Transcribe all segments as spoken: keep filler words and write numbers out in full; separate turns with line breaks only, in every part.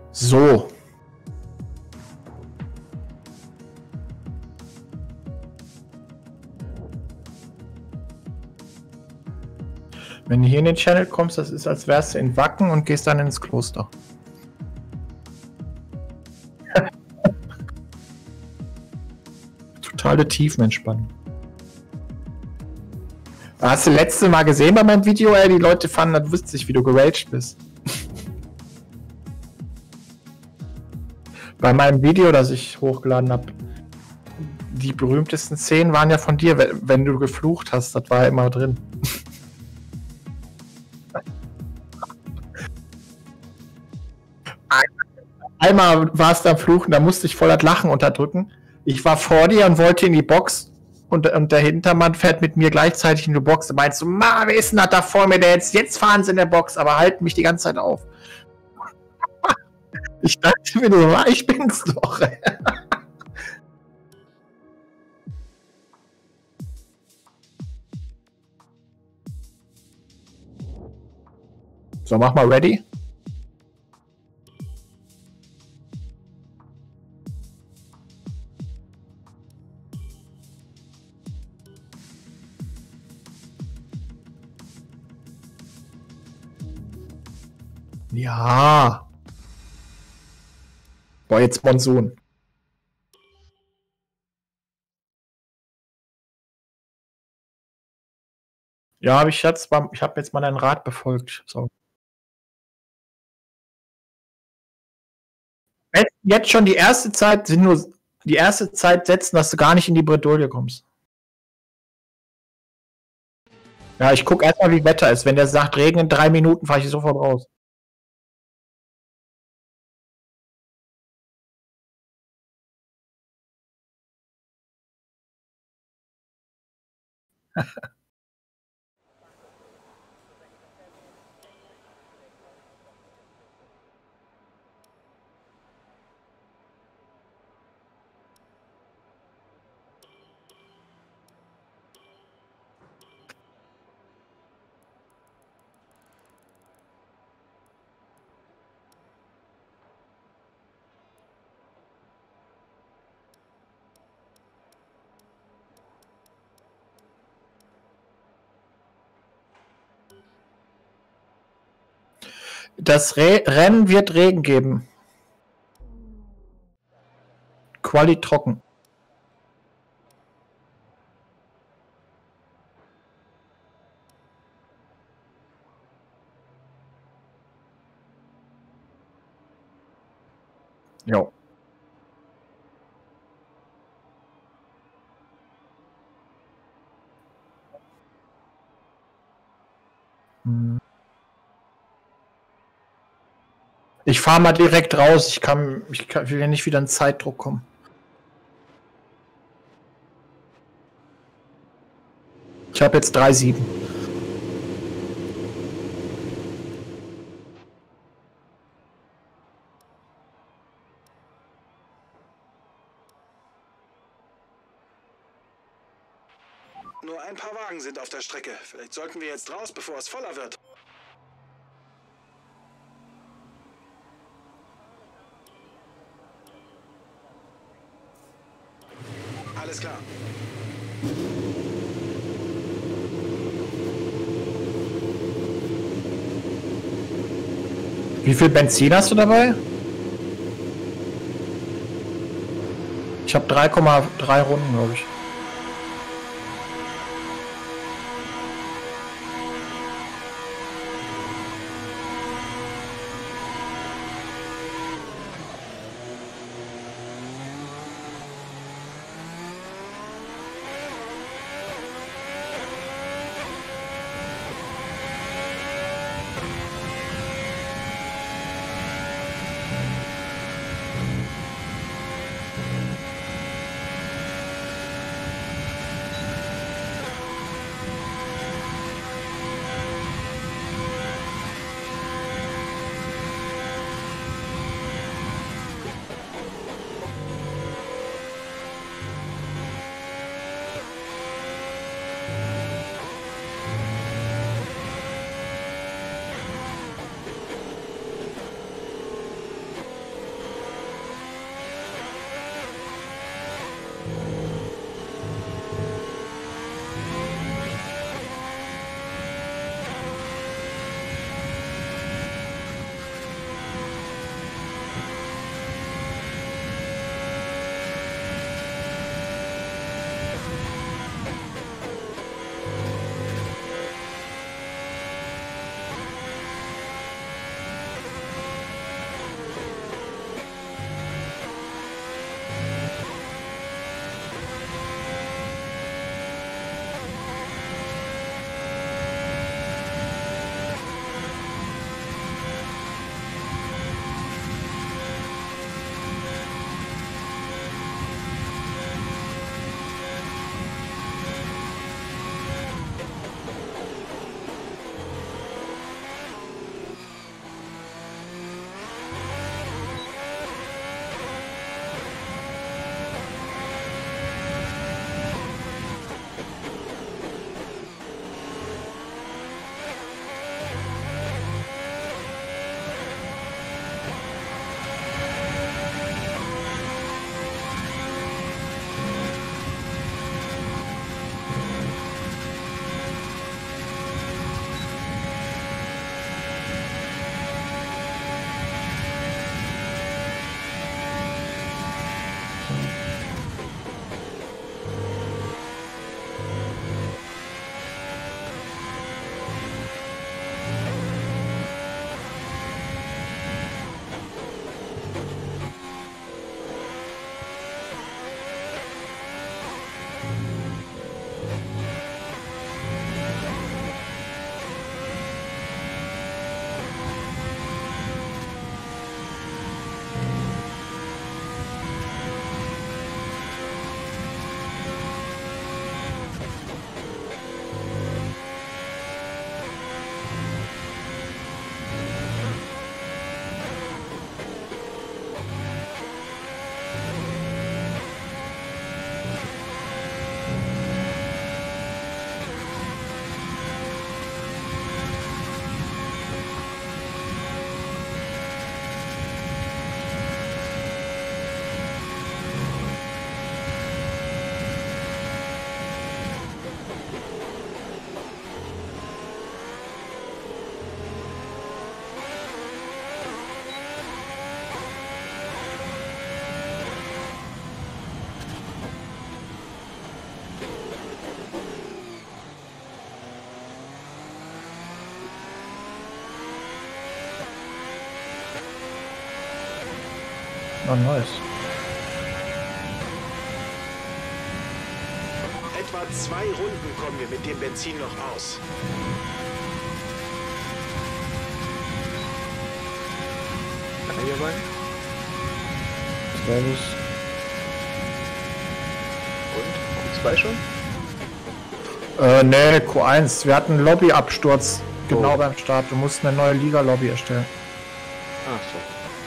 So. Wenn du hier in den Channel kommst, das ist, als wärst du in Wacken und gehst dann ins Kloster. Totale Tiefenentspannung. Hast du letzte Mal gesehen bei meinem Video, ey, die Leute fanden das witzig, wie du geraged bist. Bei meinem Video, das ich hochgeladen habe, die berühmtesten Szenen waren ja von dir, wenn du geflucht hast, das war ja immer drin. Einmal war es da am Fluchen, da musste ich voll das Lachen unterdrücken. Ich war vor dir und wollte in die Box und, und der Hintermann fährt mit mir gleichzeitig in die Box. Und meinst du, Ma, wer ist denn das da vor mir, der jetzt, jetzt fahren sie in der Box, aber halten mich die ganze Zeit auf. Ich dachte mir nur, ich bin's doch. So, mach mal ready. Ja. Boah, jetzt Monsun. Ja, habe ich jetzt, ich habe jetzt mal deinen Rat befolgt. So. Jetzt schon die erste Zeit sind nur die erste Zeit setzen, dass du gar nicht in die Bredouille kommst. Ja, ich gucke erstmal, wie Wetter ist. Wenn der sagt, Regen in drei Minuten, fahre ich sofort raus. Das Re Rennen wird Regen geben. Quali trocken. Jo. Hm. Ich fahre mal direkt raus. Ich kann, ich kann, will ja nicht wieder in Zeitdruck kommen. Ich habe jetzt drei sieben.
Nur ein paar Wagen sind auf der Strecke. Vielleicht sollten wir jetzt raus, bevor es voller wird. Alles klar.
Wie viel Benzin hast du dabei? Ich habe drei Komma drei Runden, glaube ich. Oh, nice.
Etwa zwei Runden kommen wir mit dem Benzin noch aus.
Kann ich dabei?
Servus.
Und? Q zwei schon?
Äh, nee, Q eins. Wir hatten einen Lobbyabsturz. Genau
Oh.
beim Start. Wir mussten eine neue Liga-Lobby erstellen.
Ach so.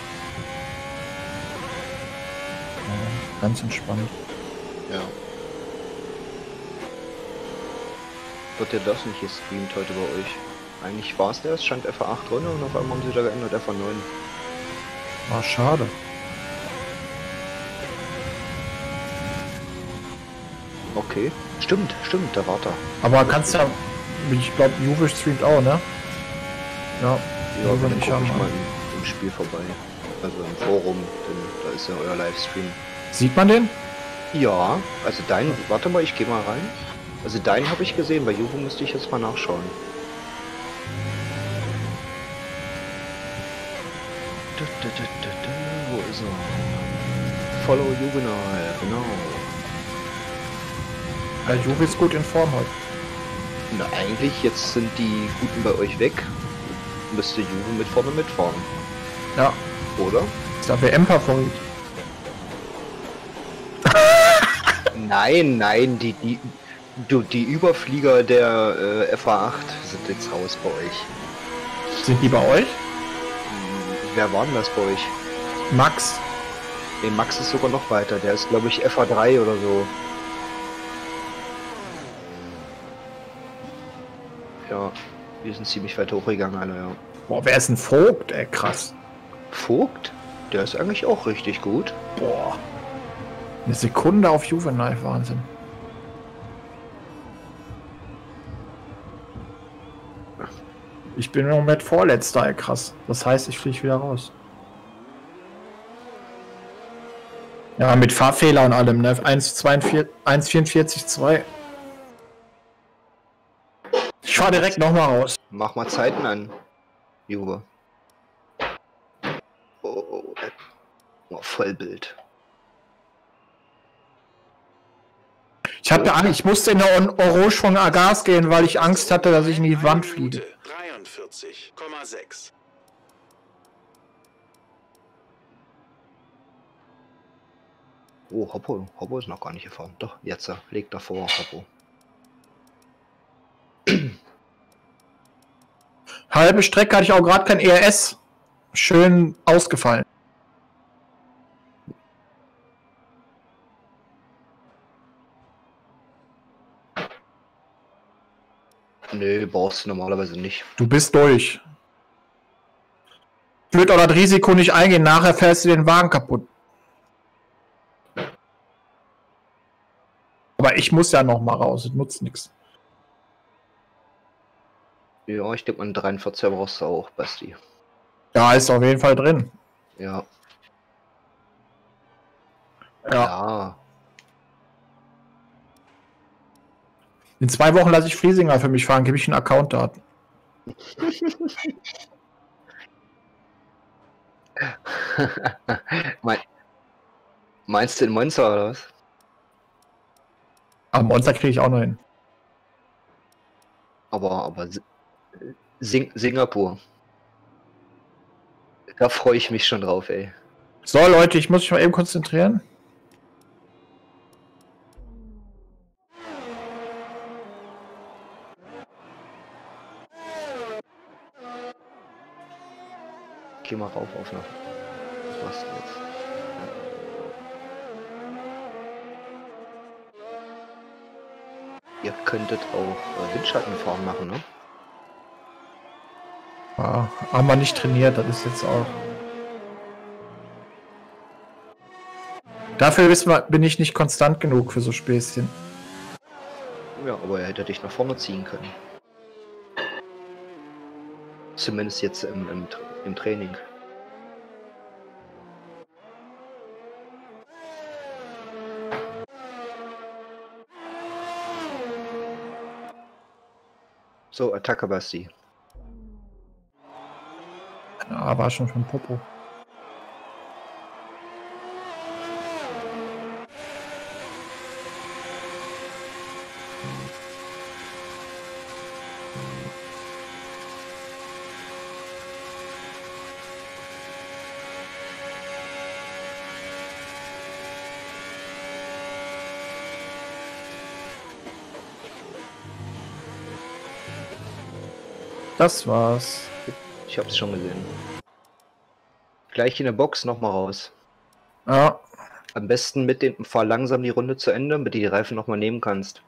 Ja, ganz entspannt.
Ja. Wird ja das nicht gestreamt heute bei euch? Eigentlich war es der, es stand F A acht drin und auf einmal haben sie da geändert, F A neun.
War schade.
Okay. Stimmt, stimmt, da war er.
Aber kannst ja, ich glaube, Juve streamt auch, ne? Ja,
Ja,
Juve
dann
nicht
guck
haben.
ich mal im, im Spiel vorbei. Also im Forum, denn da ist ja euer Livestream.
Sieht man den?
Ja, also dein, warte mal, ich gehe mal rein. Also deinen habe ich gesehen, bei Juvo müsste ich jetzt mal nachschauen. Du, du, du, du, du, wo ist er? Follow Juvenal, genau.
Ja, Juve ist gut in Form heute.
Na eigentlich, jetzt sind die Guten bei euch weg. Müsste Juve mit vorne mitfahren,
Ja,
oder?
ist der W M-Favorit.
Nein, nein, die, die, du, die Überflieger der äh, F A acht sind jetzt raus bei euch.
Sind die bei euch?
Hm, wer war denn das bei euch?
Max.
Nee, Max ist sogar noch weiter, der ist glaube ich F A drei oder so. Ja, wir sind ziemlich weit hochgegangen alle, ja.
Boah, wer ist ein Vogt, ey, krass.
Vogt? Der ist eigentlich auch richtig gut.
Boah. Eine Sekunde auf Juvenal, Wahnsinn. Ich bin im Moment Vorletzter, ey, krass. Das heißt, ich fliege wieder raus. Ja, mit Fahrfehler und allem, ne? eins vierundvierzig zwei. Ich fahr direkt nochmal raus.
Mach mal Zeiten an, Juve. Oh, oh, oh, Vollbild.
Ich hatte Angst, ich musste in der Orange von Agas gehen, weil ich Angst hatte, dass ich in die Wand fliege.
dreiundvierzig Komma sechs.
Oh, Hoppo, Hoppo ist noch gar nicht gefahren. Doch, jetzt, legt davor, Hoppo.
Halbe Strecke hatte ich auch gerade kein E R S. Schön ausgefallen.
Nö, brauchst du normalerweise nicht.
Du bist durch. Ich würde auch das Risiko nicht eingehen, nachher fährst du den Wagen kaputt. Aber ich muss ja noch mal raus, das nutzt nichts.
Ja, ich denke mal, einen dreiundvierziger brauchst du auch, Basti.
Ja, ist auf jeden Fall drin.
Ja.
Ja.
Ja.
In zwei Wochen lasse ich Friesinger für mich fahren, gebe ich einen Account-Daten.
mein, meinst du den Monster oder was?
Aber Monster kriege ich auch noch hin.
Aber, aber Sing Singapur. Da freue ich mich schon drauf, ey.
So, Leute, ich muss mich mal eben konzentrieren.
Geh mal rauf auf noch. Was machst du jetzt? Ihr könntet auch äh, Windschattenfahren machen, ne?
Ja, haben wir nicht trainiert, das ist jetzt auch. Dafür wissen wir, bin ich nicht konstant genug für so Späßchen.
Ja, aber er hätte dich nach vorne ziehen können. Zumindest jetzt im, im, im Training. So, Attacke, Basti.
Ja, war schon von Popo. Das war's.
Ich hab's schon gesehen. Gleich in der Box nochmal raus.
Ja.
Am besten mit dem, fahr langsam die Runde zu Ende, damit du die Reifen nochmal nehmen kannst.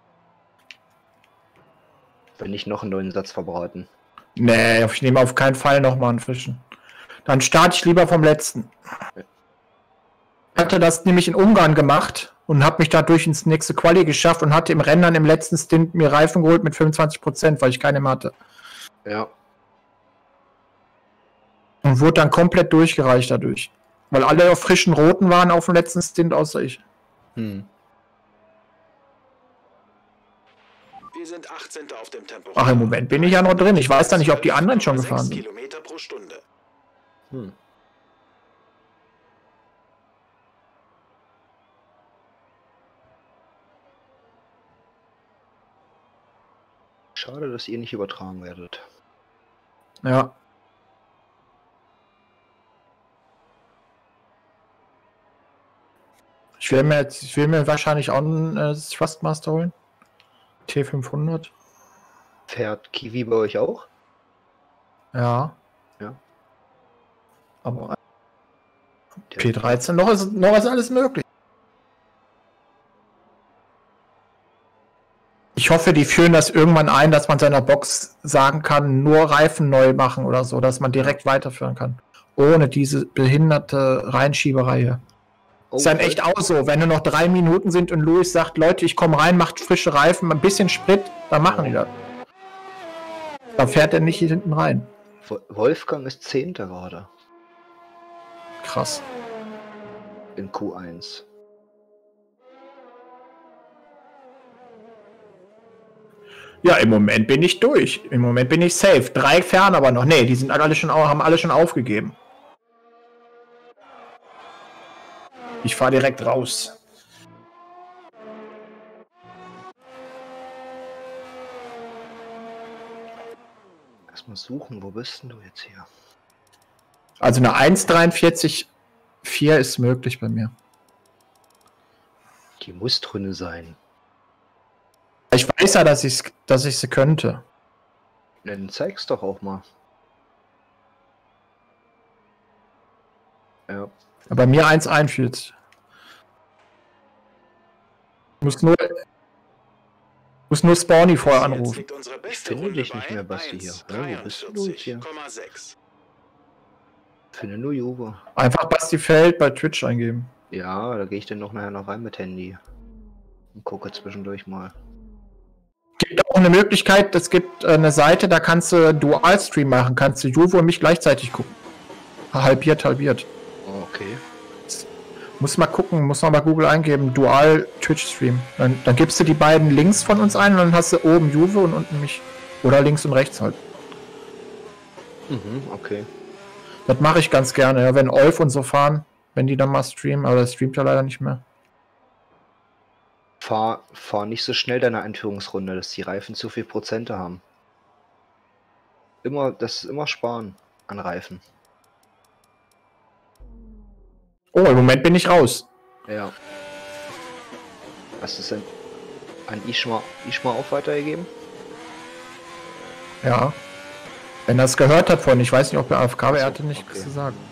Wenn nicht noch einen neuen Satz verbraten.
Nee, ich nehme auf keinen Fall nochmal einen frischen. Dann starte ich lieber vom letzten. Ich hatte das nämlich in Ungarn gemacht und habe mich dadurch ins nächste Quali geschafft und hatte im Rennen dann im letzten Stint mir Reifen geholt mit fünfundzwanzig Prozent, weil ich keine mehr hatte.
Ja.
Und wurde dann komplett durchgereicht dadurch. Weil alle auf frischen Roten waren auf dem letzten Stint, außer ich.
Hm.
Wir sind achtzehnter auf dem Tempo.
Ach, im Moment bin ich ja noch drin. Ich weiß da nicht, ob die anderen schon gefahren sind.
Kilometer pro Stunde.
Hm. Schade, dass ihr nicht übertragen werdet.
Ja. Ich will mir jetzt, ich will mir wahrscheinlich auch einen äh, Thrustmaster holen. T fünfhundert.
Fährt Kiwi bei euch auch?
Ja.
Ja.
Aber P dreizehn, noch ist, noch ist alles möglich. Ich hoffe, die führen das irgendwann ein, dass man seiner Box sagen kann, nur Reifen neu machen oder so, dass man direkt weiterführen kann. Ohne diese behinderte Reinschieberei hier.
Oh,
ist dann echt auch so, wenn nur noch drei Minuten sind und Louis sagt, Leute, ich komme rein, macht frische Reifen, ein bisschen Sprit, dann machen die das. Da fährt er nicht hier hinten rein.
Wolfgang ist Zehnter gerade.
Krass.
In Q eins.
Ja, im Moment bin ich durch. Im Moment bin ich safe. Drei fern aber noch. Nee, die sind alle schon, haben alle schon aufgegeben. Ich fahre direkt raus.
Erstmal suchen, wo bist denn du jetzt hier?
Also eine eins dreiundvierzig Komma vier ist möglich bei mir.
Die muss drinne sein.
Ich weiß ja, dass ich dass ich sie könnte.
Dann zeig's doch auch mal. Ja.
Aber bei mir eins einundvierzig. Muss nur muss nur Spawny vorher anrufen.
Ich finde dich nicht mehr, Basti, hier. Ja, wo bist du jetzt hier? Ich finde nur Juve.
Einfach Basti Feld bei Twitch eingeben.
Ja, da gehe ich dann noch nachher noch rein mit Handy. Und gucke zwischendurch mal.
Gibt auch eine Möglichkeit, es gibt eine Seite, da kannst du Dual-Stream machen. Kannst du Juve und mich gleichzeitig gucken. Halbiert, halbiert.
Oh, okay.
Muss mal gucken, muss man bei Google eingeben, Dual Twitch Stream. Dann, dann gibst du die beiden Links von uns ein und dann hast du oben Juve und unten mich. Oder links und rechts halt.
Mhm, okay.
Das mache ich ganz gerne, ja, wenn Olf und so fahren, wenn die dann mal streamen, aber das streamt ja leider nicht mehr.
Fahr, fahr nicht so schnell deine Einführungsrunde, dass die Reifen zu viel Prozente haben. Immer, das ist immer sparen an Reifen.
Oh, im Moment bin ich raus.
Ja. Hast du es denn an Ishma, Ishma auch weitergegeben?
Ja. Wenn er es gehört hat von, ich weiß nicht, ob er A F K war, er hatte nichts
okay.
zu sagen.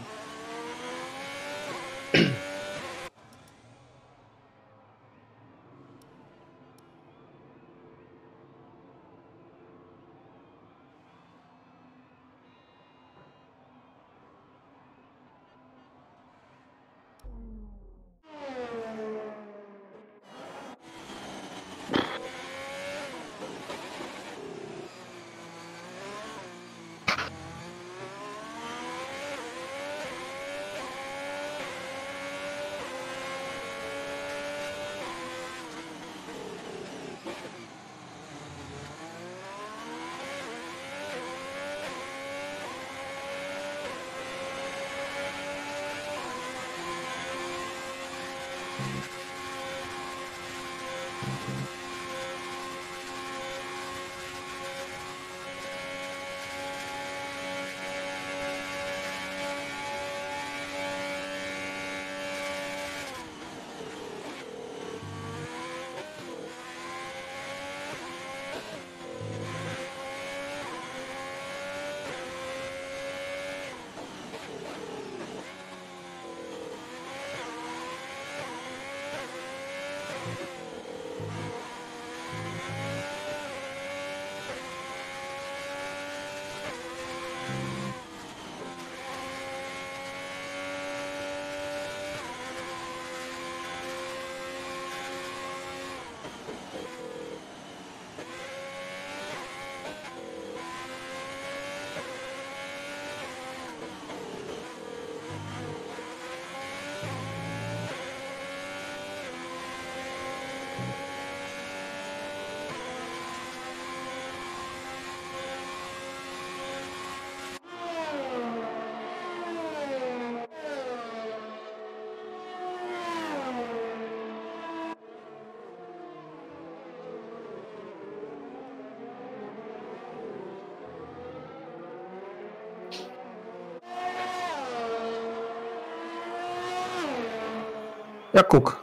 Ja, guck.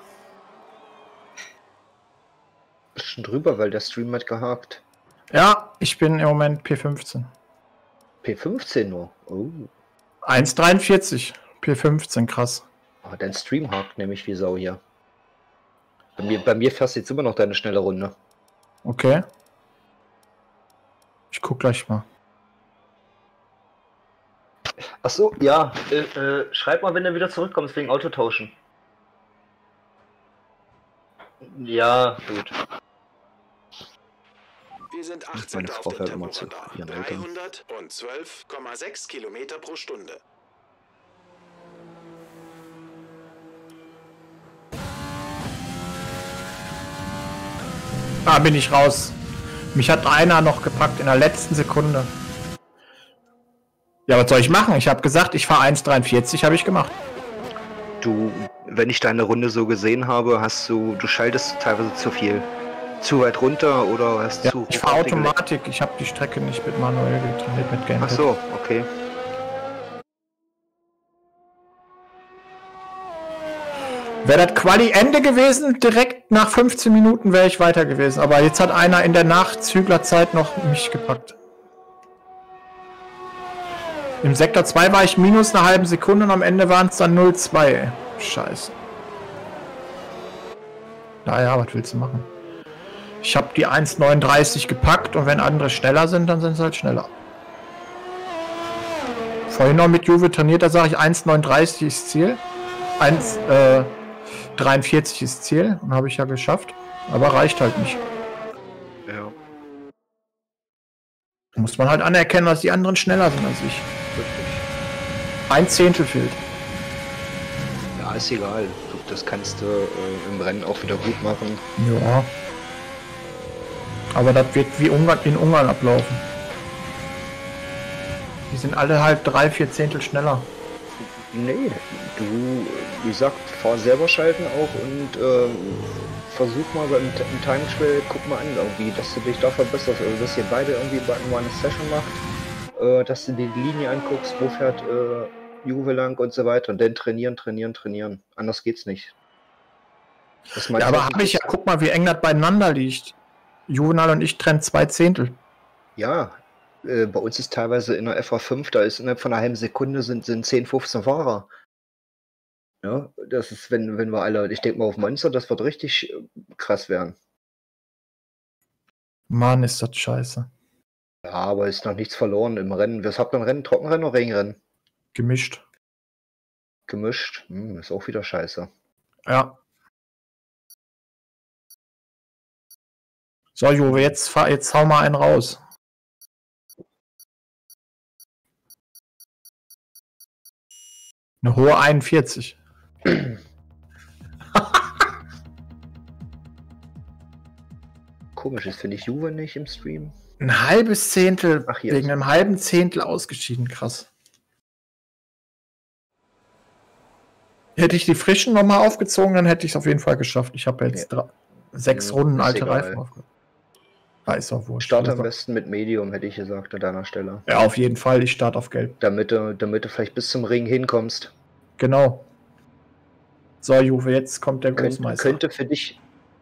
Bisschen drüber, weil der Stream hat gehakt.
Ja, ich bin im Moment P fünfzehn.
P fünfzehn nur. Oh.
eins Komma dreiundvierzig. P fünfzehn, krass.
Oh, dein Stream hakt nämlich wie Sau hier. Bei mir, bei mir fährst du jetzt immer noch deine schnelle Runde.
Okay. Ich guck gleich mal.
Ach so, ja. Äh, äh, schreib mal, wenn du wieder zurückkommst wegen Autotauschen. Ja, gut.
Wir sind
Meine
achtzehnter
Frau
auf dem
fährt immer zu
Temporadar.
ihren Eltern.
dreihundertzwölf Komma sechs Kilometer pro Stunde.
Ah, bin ich raus. Mich hat einer noch gepackt in der letzten Sekunde. Ja, was soll ich machen? Ich habe gesagt, ich fahre eins Komma dreiundvierzig, habe ich gemacht.
Du, wenn ich deine Runde so gesehen habe, hast du, du schaltest teilweise zu viel. Zu weit runter oder hast
Ja,
zu
ich
hoch
fahre
auf die Gele-
Automatik. Ich habe die Strecke nicht mit manuell getrainiert, mit Gamepad.
Ach so, okay.
Wäre das Quali-Ende gewesen, direkt nach fünfzehn Minuten wäre ich weiter gewesen. Aber jetzt hat einer in der Nachzüglerzeit noch mich gepackt. Im Sektor zwei war ich minus eine halbe Sekunde und am Ende waren es dann null Komma zwei. Scheiße. Naja, was willst du machen? Ich habe die eins Komma neununddreißig gepackt und wenn andere schneller sind, dann sind sie halt schneller. Vorhin noch mit Juve trainiert, da sage ich eins Komma neununddreißig ist Ziel. eins Komma dreiundvierzig ist Ziel und habe ich ja geschafft. Aber reicht halt nicht.
Ja.
Muss man halt anerkennen, dass die anderen schneller sind als ich.
Richtig.
Ein Zehntel fehlt.
Ja, ist egal. Du, das kannst du äh, im Rennen auch wieder gut machen.
Ja. Aber das wird wie Ungarn, in Ungarn ablaufen. Die sind alle halt drei, vier Zehntel schneller.
Nee, du, wie gesagt, fahr selber schalten auch und ähm, versuch mal beim T- im Timing-Spiel, guck mal an irgendwie, dass du dich da verbesserst, also dass ihr beide irgendwie mal eine Session macht, äh, dass du dir die Linie anguckst, wo fährt äh, Juve lang und so weiter und dann trainieren, trainieren, trainieren. Anders geht's nicht. Das
Ja, aber habe ich ja, guck mal, wie eng das beieinander liegt. Juvenal und ich trennen zwei Zehntel.
Ja, äh, bei uns ist teilweise in der F A fünf, da ist innerhalb von einer halben Sekunde sind, sind zehn, fünfzehn Fahrer. Ja, das ist, wenn, wenn wir alle, ich denke mal auf Monster, das wird richtig äh, krass werden.
Mann, ist das scheiße.
Ja, aber ist noch nichts verloren im Rennen. Was habt ihr ein Rennen? Trockenrennen oder Regenrennen?
Gemischt.
Gemischt? Hm, ist auch wieder scheiße.
Ja. So, Juve, jetzt, fahr, jetzt hau mal einen raus. Eine hohe einundvierzig.
Komisch, das finde ich Juve nicht im Stream.
Ein halbes Zehntel,
Ach, hier
wegen
ist-
einem halben Zehntel ausgeschieden, krass. Hätte ich die frischen nochmal aufgezogen, dann hätte ich es auf jeden Fall geschafft. Ich habe jetzt drei, sechs
Ja,
Runden
ist
alte
egal.
Reifen aufgezogen. Da ist auch wurscht.
Start am
Also-
besten mit Medium, hätte ich gesagt, an deiner Stelle.
Ja, auf jeden Fall, ich starte auf Gelb.
Damit du, damit du vielleicht bis zum Ring hinkommst.
Genau. So, Juve, jetzt kommt der
Könnte,
Großmeister.
könnte für dich.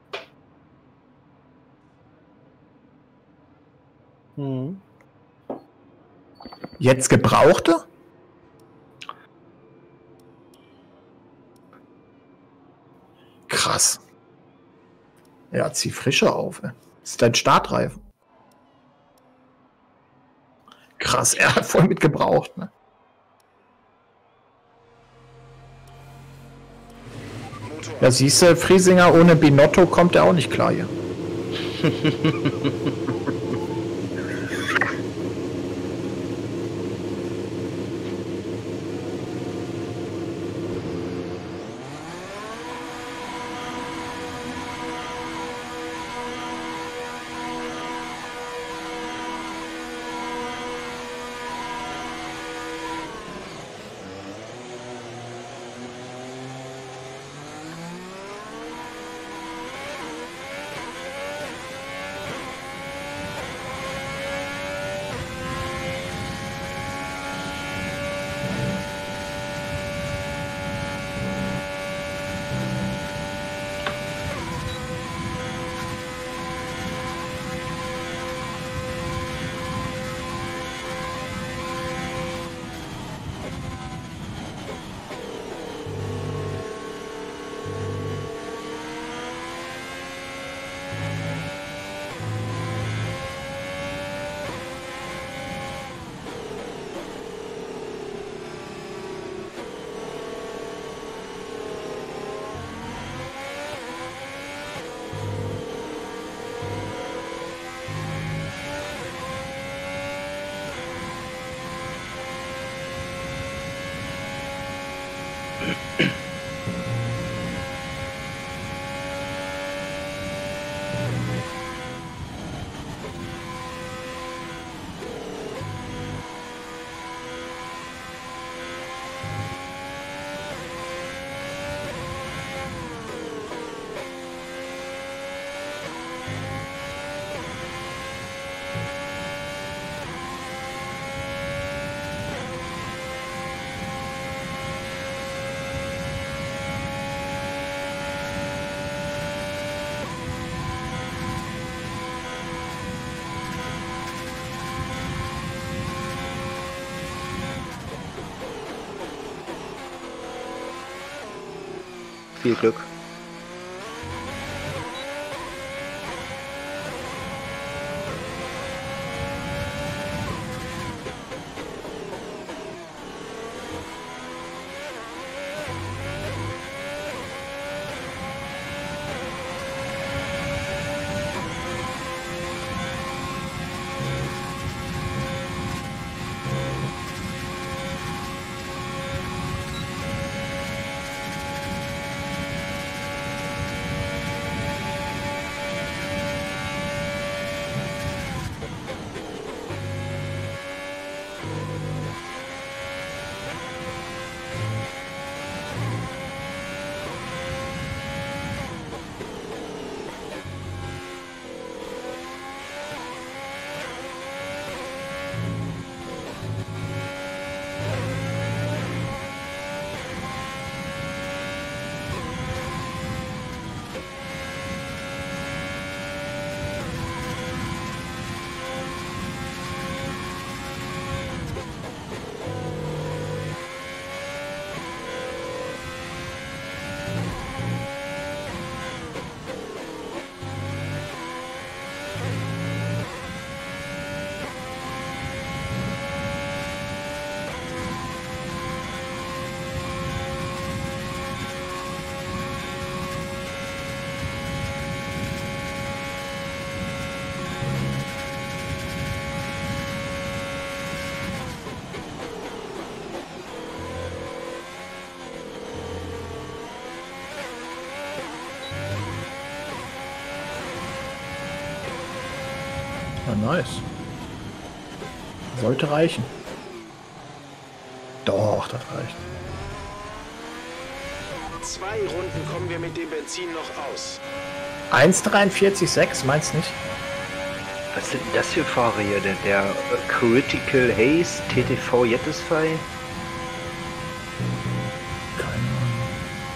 Hm.
Jetzt gebrauchte? Krass. Ja, zieh frische auf. Ey. Das ist dein Startreifen. Krass, er hat voll mit gebraucht. Ne? Ja, siehst du, Friesinger ohne Binotto kommt er auch nicht klar hier.
Viel Glück.
Ja, nice. Sollte reichen. Doch, das reicht.
Zwei Runden kommen wir mit dem Benzin noch aus.
eins dreiundvierzig Komma sechs, meinst nicht?
Was sind denn das für Fahrer hier? Der, der äh, Critical Haze T T V Jettisfy?
Keine Ahnung.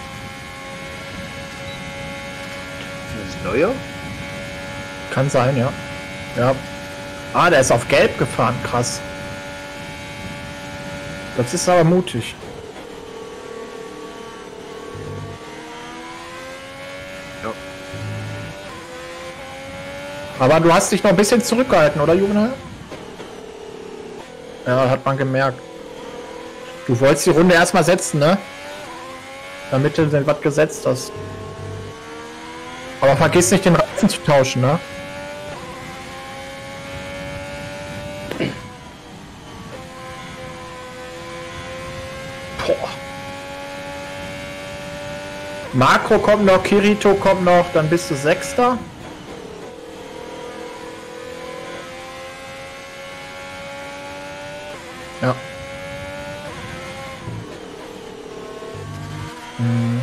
Ist das neuer?
Kann sein, ja. Ja. Ah, der ist auf Gelb gefahren, krass. Das ist aber mutig.
Ja.
Aber du hast dich noch ein bisschen zurückgehalten, oder Juvenal? Ja, hat man gemerkt. Du wolltest die Runde erstmal setzen, ne? Damit du was gesetzt hast. Aber vergiss nicht, den Reifen zu tauschen, ne? Boah. Marco kommt noch, Kirito kommt noch, dann bist du Sechster. Ja. Hm.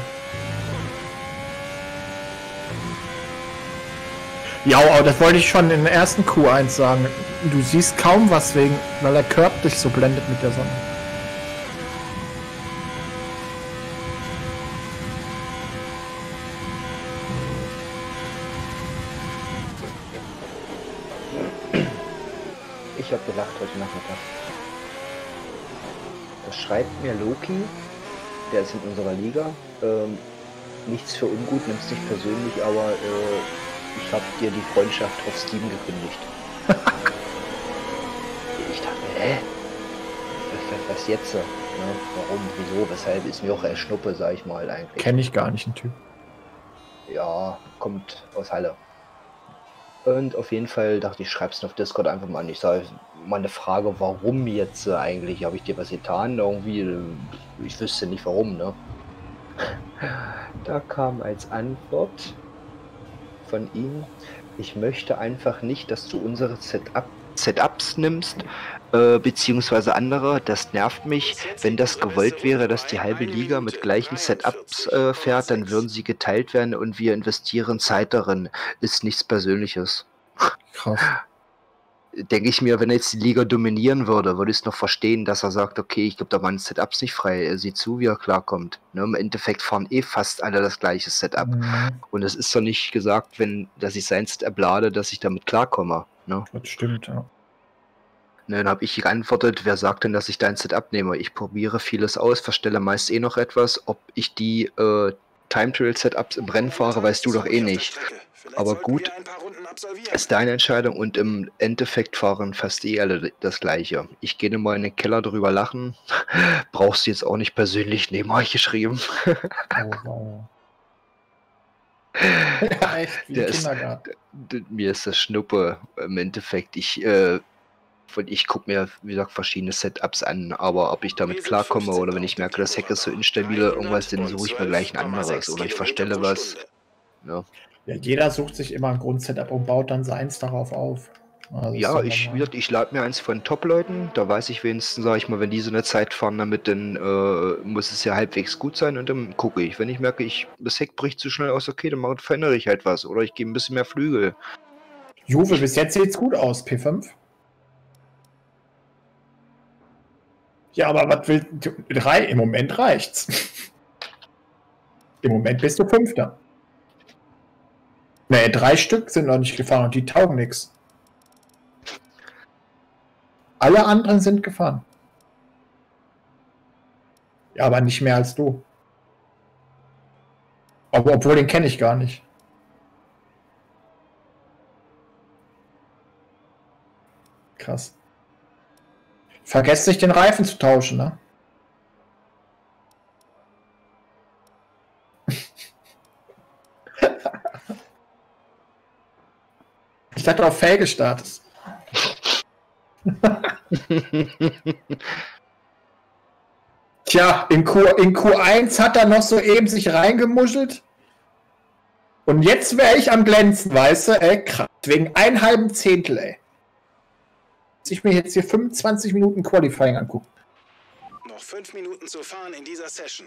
Ja, aber das wollte ich schon in der ersten Q eins sagen. Du siehst kaum was wegen, weil der Curb dich so blendet mit der Sonne.
Ich habe gelacht heute Nachmittag. Das schreibt mir Loki, der ist in unserer Liga. Ähm, nichts für ungut, nimmst dich persönlich, aber äh, ich habe dir die Freundschaft auf Steam gekündigt. Ich dachte mir, hä? Was, was jetzt? Ne? Warum? Wieso? Weshalb? Ist mir auch erst Schnuppe, sag ich mal eigentlich.
Kenne ich gar nicht, einen Typ.
Ja, kommt aus Halle. Und auf jeden Fall dachte ich, schreib's auf Discord einfach mal an. Ich sage mal eine Frage, warum jetzt äh, eigentlich? Habe ich dir was getan? Irgendwie, äh, ich wüsste nicht warum, ne? Da kam als Antwort von ihm: Ich möchte einfach nicht, dass du unsere Setup Setups nimmst, äh, beziehungsweise andere. Das nervt mich. Wenn das gewollt wäre, dass die halbe Liga mit gleichen Setups äh, fährt, dann würden sie geteilt werden und wir investieren Zeit darin. Ist nichts Persönliches.
Krass.
Denke ich mir, wenn er jetzt die Liga dominieren würde, würde ich es noch verstehen, dass er sagt, okay, ich glaube, da waren Setups nicht frei. Er sieht zu, wie er klarkommt. Ne, im Endeffekt fahren eh fast alle das gleiche Setup.
Mhm.
Und es ist doch nicht gesagt, wenn, dass ich sein Setup lade, dass ich damit klarkomme. Ne?
Das stimmt, ja.
Ne, dann habe ich geantwortet, wer sagt denn, dass ich dein Setup nehme? Ich probiere vieles aus, verstelle meist eh noch etwas. Ob ich die äh, Time-Trail-Setups im Rennen fahre, weißt du doch eh nicht. Aber gut, ist deine Entscheidung und im Endeffekt fahren fast eh alle das Gleiche. Ich gehe mal in den Keller drüber lachen. Brauchst du jetzt auch nicht persönlich neben euch geschrieben.
Oh, wow. Ja, echt, wie
Der
im
ist,
Kindergarten.
d- mir ist das Schnuppe im Endeffekt. Ich, äh, von- ich gucke mir, wie gesagt, verschiedene Setups an, aber ob ich damit klarkomme oder wenn ich merke, das Heck ist so instabil oder irgendwas, dann suche ich mir gleich ein anderes oder ich verstelle was. Ja,
Ja, jeder sucht sich immer ein Grundsetup und baut dann seins darauf auf. Also ist
ja
doch
ich, wie
normal.
gesagt, ich lade mir eins von Top-Leuten, da weiß ich wenigstens, sage ich mal, wenn die so eine Zeit fahren damit, dann äh, muss es ja halbwegs gut sein und dann gucke ich. Wenn ich merke, ich, das Heck bricht zu schnell aus, okay, dann mach- verändere ich halt was oder ich gebe ein bisschen mehr Flügel.
Juve, bis jetzt sieht's gut aus, P fünf. Ja, aber was will. Drei, im Moment reicht's. Im Moment bist du Fünfter. Nee, drei Stück sind noch nicht gefahren und die taugen nichts. Alle anderen sind gefahren. Ja, aber nicht mehr als du. Aber, obwohl, den kenne ich gar nicht. Krass. Vergesst nicht, den Reifen zu tauschen, ne? Ich dachte auf Felge startest. Tja, in, Q, in Q eins hat er noch so eben sich reingemuschelt. Und jetzt wäre ich am Glänzen, weißt du? Ey, krass. Wegen einem halben Zehntel, ey. Muss ich mir jetzt hier fünfundzwanzig Minuten Qualifying angucken.
Noch fünf Minuten zu fahren in dieser Session.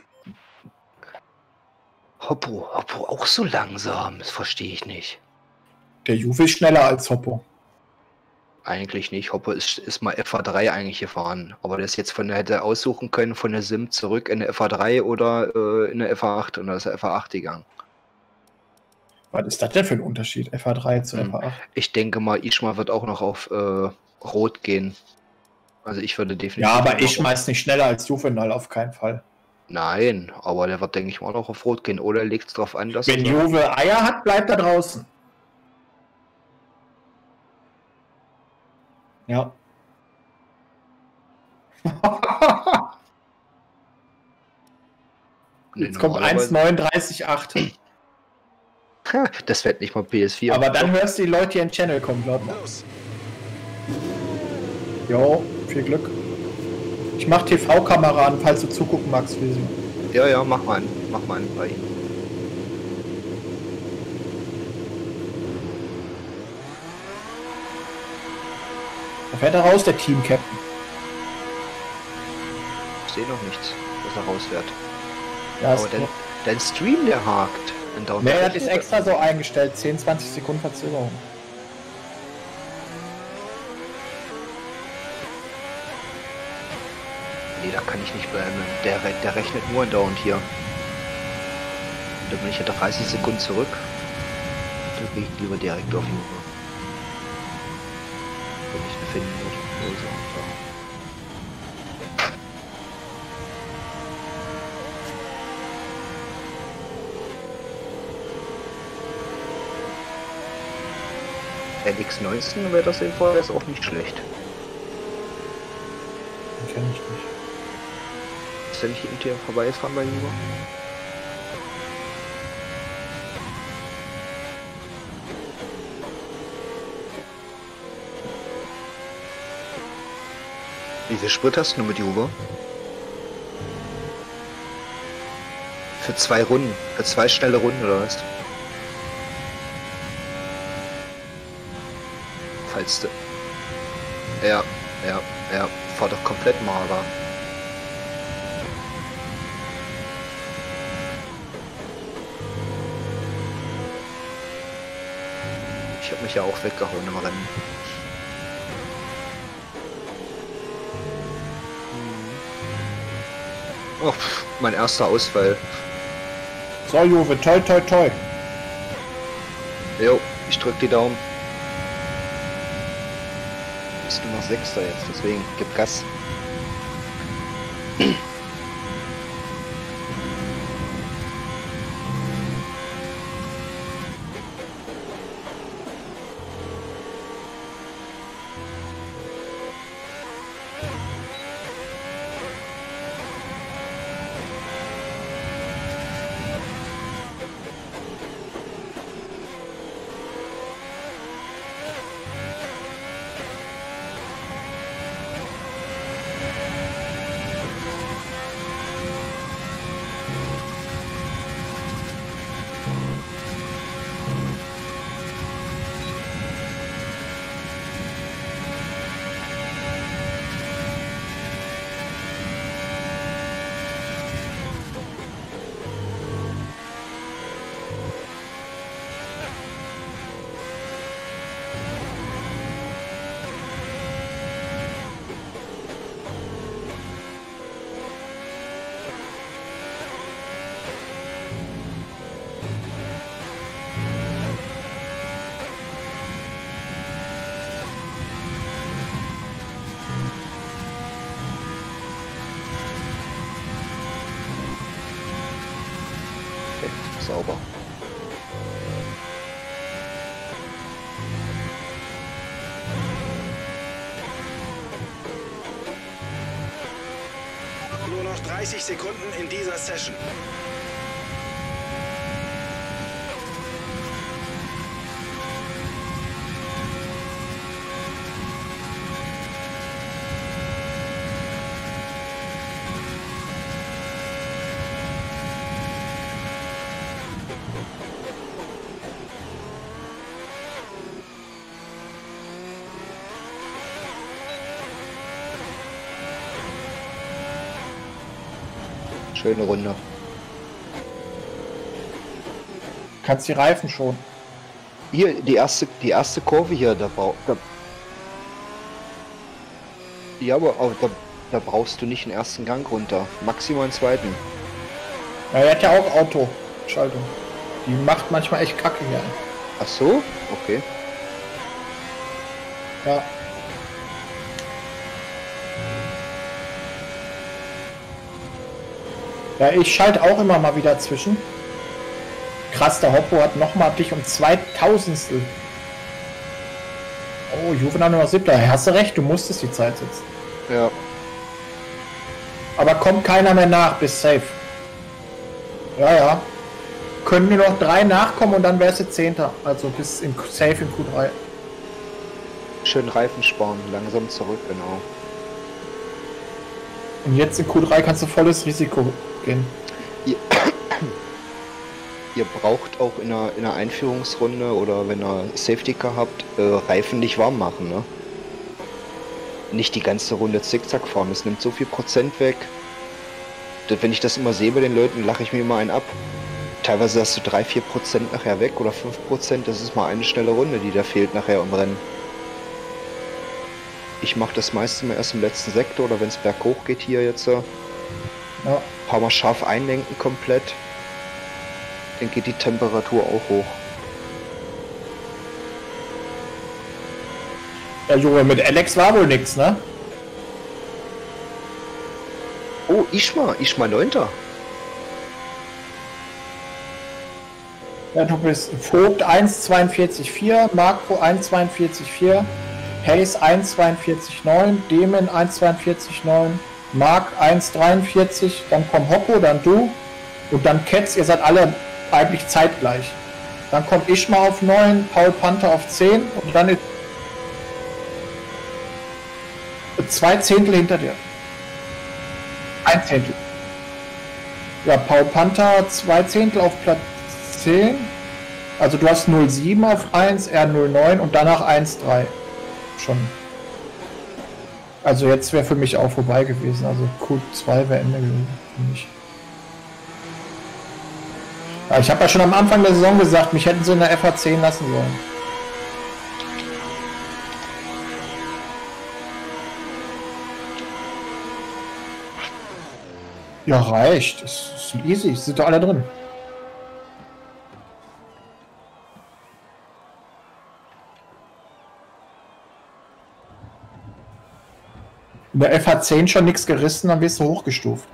Hoppo, Hoppo, auch so langsam, das verstehe ich nicht.
Der Juve ist schneller als Hoppo.
Eigentlich nicht. Hoppo ist, ist mal F A drei eigentlich gefahren. Aber der ist jetzt von der hätte aussuchen können, von der Sim zurück in eine F A drei oder äh, in eine F A acht und da ist er F A acht gegangen.
Was ist das denn für ein Unterschied? F A drei zu
Hm.
F A acht?
Ich denke mal, Ishma wird auch noch auf äh, Rot gehen. Also ich würde definitiv.
Ja, aber
noch
ich
auf-
schmeiß nicht schneller als Juvenal, auf keinen Fall.
Nein, aber der wird, denke ich mal, noch auf Rot gehen. Oder legt es darauf an, dass
Wenn
er.
Juve Eier hat, bleibt er draußen. Ja.
Nee,
Jetzt kommt
normalerweise-
eins neununddreißig Komma acht.
Das wird nicht mal P S vier.
Aber dann hörst du die Leute hier in den Channel kommen, glaub mir.
Los!
Jo, viel Glück. Ich mach T V-Kamera an, falls du zugucken magst, Lisi.
Ja, ja, mach mal einen. Mach mal einen bei.
Da fährt er raus, der Team-Captain.
Ich sehe noch nichts, dass er rausfährt.
Ja,
Aber
ist
dein, dein Stream, der hakt. Und dauert
nee,
der
das ist extra so eingestellt. zehn, zwanzig Sekunden Verzögerung.
Nee, da kann ich nicht bleiben. Der, re- der rechnet nur andauernd hier. Da bin ich ja dreißig Sekunden zurück. Da gehe ich lieber direkt auf Juve. Wenn ich ihn finden würde. Wo ist er? Da. L X neunzehn wäre das sinnvoll, ist auch nicht schlecht.
Den kenn ich nicht.
Ist der nicht hinter dir vorbeifahren bei Juve? Wie viel Sprit hast du mit Juve? Für zwei Runden, für zwei schnelle Runden oder was? Falls du... Ja, ja, ja, fahr doch komplett mager. Ich hab mich ja auch weggehauen im Rennen. Oh, mein erster Ausfall.
So, Juve, toi, toi, toi.
Jo, ich drück die Daumen. Bist du noch Sechster jetzt, deswegen gib Gas. Sauber.
Nur noch dreißig Sekunden in dieser Session.
Schöne Runde.
Kannst die Reifen schon.
Hier, die erste, die erste Kurve hier, da, brauch, da Ja, aber auch, da, da brauchst du nicht einen ersten Gang runter. Maximal einen zweiten.
Ja, er hat ja auch Autoschaltung. Die macht manchmal echt Kacke hier.
Ach so? Okay.
Ja. Ja, ich schalte auch immer mal wieder zwischen. Krass, der Hoppo hat nochmal dich um zweitausendstel. Oh, Juvenal Nummer siebter. Hast du recht, du musstest die Zeit setzen.
Ja.
Aber kommt keiner mehr nach, bis safe. Ja, ja. Können nur noch drei nachkommen und dann wärst du Zehnter. Also bis in safe in Q drei.
Schön Reifen sparen, langsam zurück, genau.
Und jetzt in Q drei kannst du volles Risiko gehen.
Ihr, ihr braucht auch in einer, in einer Einführungsrunde oder wenn ihr Safety Car habt, äh, Reifen nicht warm machen, ne? Nicht die ganze Runde zickzack fahren, das nimmt so viel Prozent weg. Wenn ich das immer sehe bei den Leuten, lache ich mir immer einen ab. Teilweise hast du drei, vier Prozent nachher weg oder fünf Prozent, das ist mal eine schnelle Runde, die da fehlt nachher im Rennen. Ich mache das meiste mal erst im letzten Sektor oder wenn es berghoch geht hier jetzt. Ja. Ein paar Mal scharf einlenken komplett. Dann geht die Temperatur auch hoch.
Ja, Junge, mit Alex war wohl nix, ne?
Oh, Ishma, Ishma neunter.
Ja, du bist Vogt eins zweiundvierzig vier, Marco eins zweiundvierzig vier, Hayes eins zweiundvierzig neun, Demon eins zweiundvierzig neun, Mark eins dreiundvierzig, dann kommt Hoppo, dann du und dann Ketz, ihr seid alle eigentlich zeitgleich. Dann kommt Ishma auf neun, Paul Panther auf zehn und dann ist zwei Zehntel hinter dir. Ein Zehntel. Ja, Paul Panther zwei Zehntel auf Platz zehn. Also du hast null Komma sieben auf eins, er null Komma neun und danach eins Komma drei. Schon. Also jetzt wäre für mich auch vorbei gewesen. Also Q zwei wäre Ende gewesen für mich. Ja, ich habe ja schon am Anfang der Saison gesagt, mich hätten sie in der F A zehn lassen sollen. Ja, reicht. Es ist easy. Es sind doch alle drin. In der F A zehn schon nichts gerissen, dann wirst du hochgestuft.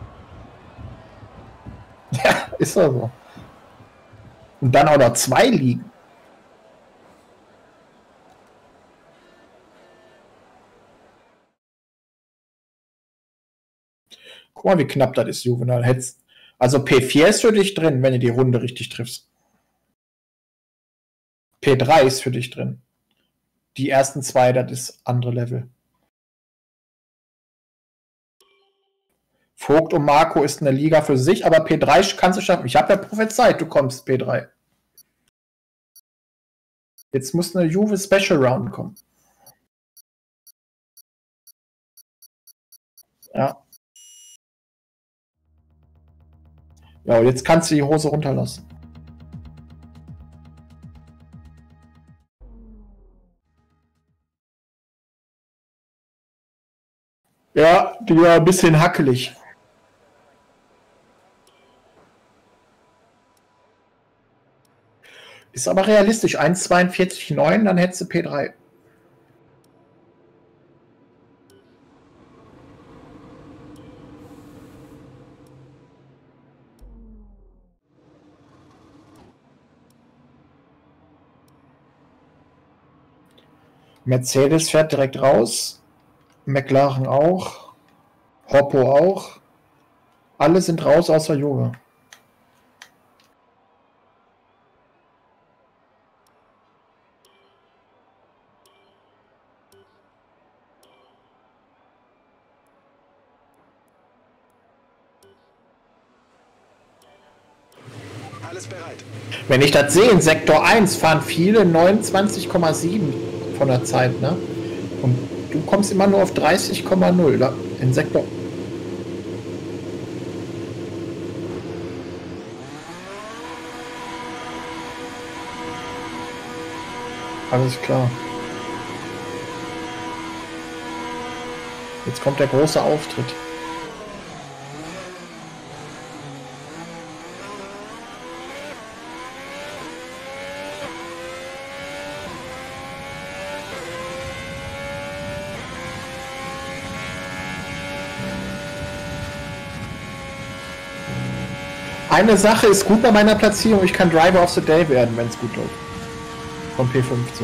Ja, ist doch so. Und dann auch noch zwei liegen. Guck mal, wie knapp das ist, Juvenal. Hättest, also P vier ist für dich drin, wenn du die Runde richtig triffst. P drei ist für dich drin. Die ersten zwei, das ist andere Level. Vogt und Marco ist eine Liga für sich, aber P drei kannst du schaffen. Ich habe ja prophezeit, du kommst P drei. Jetzt muss eine Juve Special Round kommen. Ja. Ja, und jetzt kannst du die Hose runterlassen. Ja, die war ein bisschen hackelig. Ist aber realistisch. eins Komma zweiundvierzig neun, dann hättest du P drei. Mercedes fährt direkt raus. McLaren auch. Hoppo auch. Alle sind raus außer Juve.
Alles bereit.
Wenn ich das sehe, in Sektor eins fahren viele neunundzwanzig Komma sieben von der Zeit, ne? Und du kommst immer nur auf dreißig Komma null in Sektor. Alles klar. Jetzt kommt der große Auftritt. Eine Sache ist gut bei meiner Platzierung, ich kann Driver of the Day werden, wenn es gut läuft. Von P fünfzehn.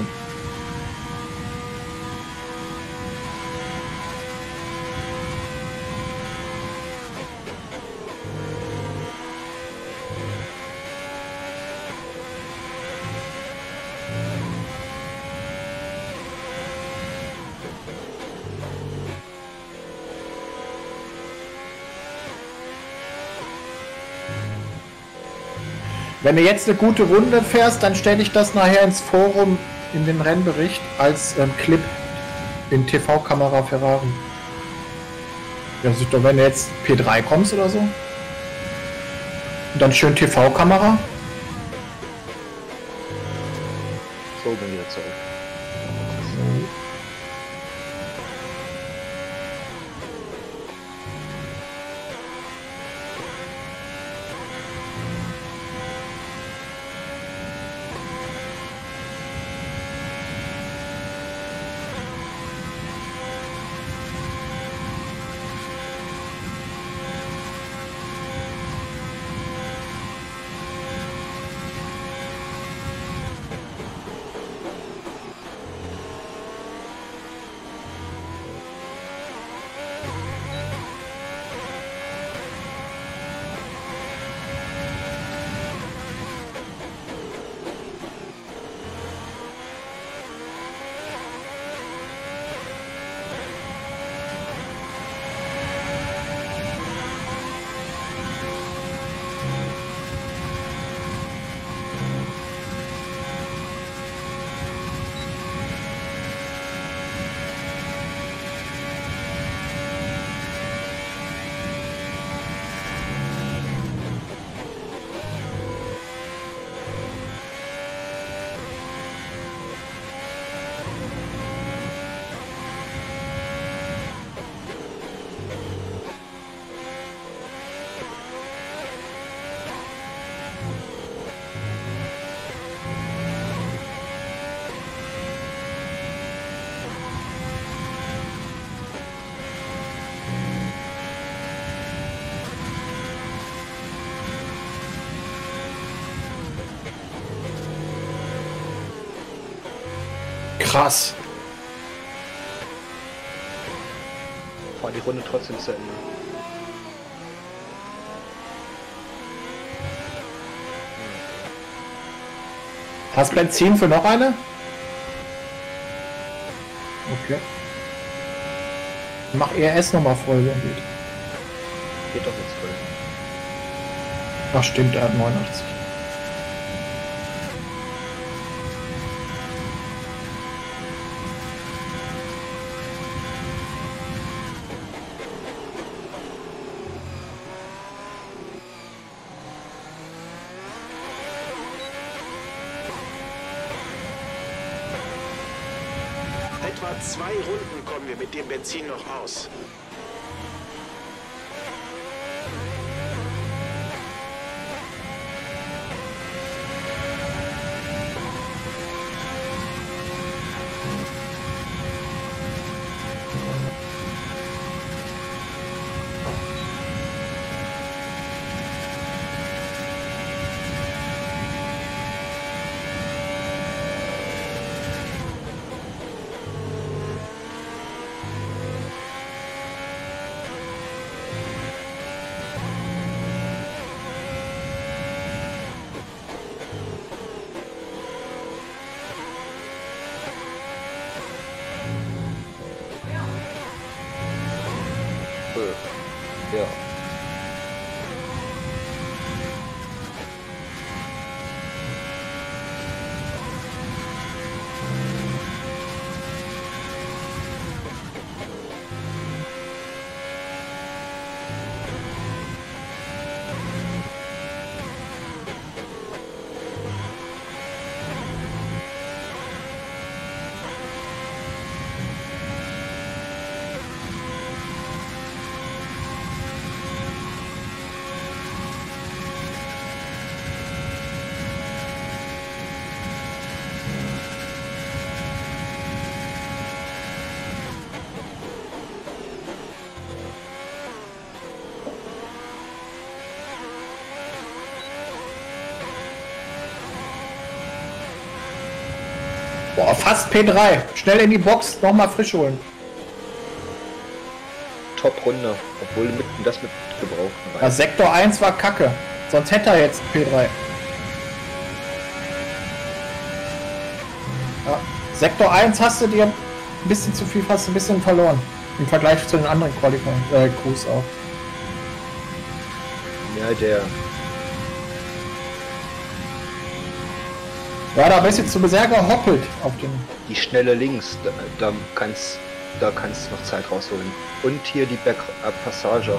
Wenn du jetzt eine gute Runde fährst, dann stelle ich das nachher ins Forum in den Rennbericht als ähm, Clip in T V-Kamera Ferrari. Ja, doch, wenn du jetzt P drei kommst oder so. Und dann schön T V-Kamera.
So, bin wieder zurück.
Krass.
Fahr die Runde trotzdem zu Ende.
Hast Benzin für noch eine? Okay. Mach E R S nochmal voll, wenn geht.
Geht doch jetzt voll.
Ach stimmt, er hat neunundachtzig.
Etwa zwei Runden kommen wir mit dem Benzin noch aus.
Ja.
Boah, fast P drei. Schnell in die Box, nochmal frisch holen.
Top-Runde, obwohl mitten das mit gebraucht.
Ja, Sektor eins war kacke. Sonst hätte er jetzt P drei. Ja. Sektor eins hast du dir ein bisschen zu viel, fast ein bisschen verloren. Im Vergleich zu den anderen Qualifying äh, Crews auch.
Ja, der.
Ja, da bist du zu Berserker hoppelt auf den.
Die schnelle links, da, da kannst da kannst du noch Zeit rausholen. Und hier die Bergpassage.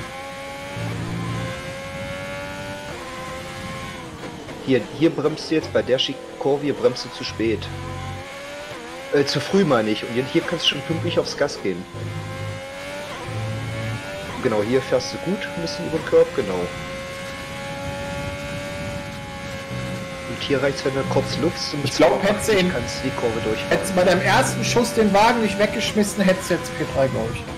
Hier, hier bremst du jetzt bei der Kurve, hier bremst du zu spät. Äh, zu früh meine ich. Und hier kannst du schon pünktlich aufs Gas gehen. Genau, hier fährst du gut, ein bisschen über den Curb, genau. Und hier reicht's, wenn du kurz lupfst und
ich glaube, hättest du ihn,
kannst die Kurve durchfahren.
Hättest du bei deinem ersten Schuss den Wagen nicht weggeschmissen, hättest du jetzt P drei, glaube ich.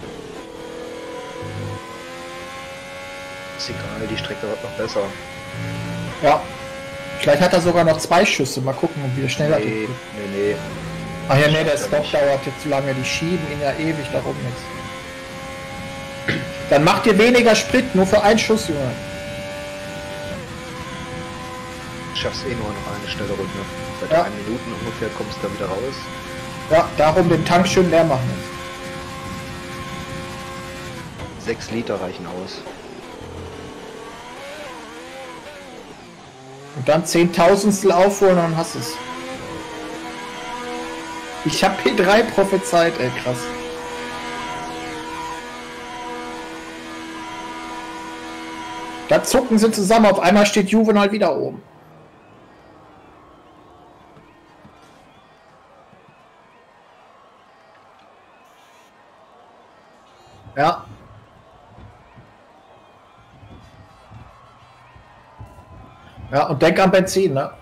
Ist egal, die Strecke wird noch besser.
Ja. Vielleicht hat er sogar noch zwei Schüsse. Mal gucken, wie schneller
nee,
geht.
Nee, nee.
Ach ja, nee, der Stop dauert jetzt zu lange. Die schieben ihn ja ewig darum jetzt. Dann macht ihr weniger Sprit, nur für einen Schuss, Junge.
Du schaffst eh nur noch eine schnelle Runde. Bei
ja.
drei Minuten ungefähr kommst du da wieder raus.
Ja, darum den Tank schön leer machen jetzt.
Sechs Liter reichen aus.
Und dann Zehntausendstel aufholen und dann hast du es. Ich hab P drei prophezeit, ey, krass. Da zucken sie zusammen, auf einmal steht Juvenal wieder oben. Ja. Ja, und denk an Benzin, ne?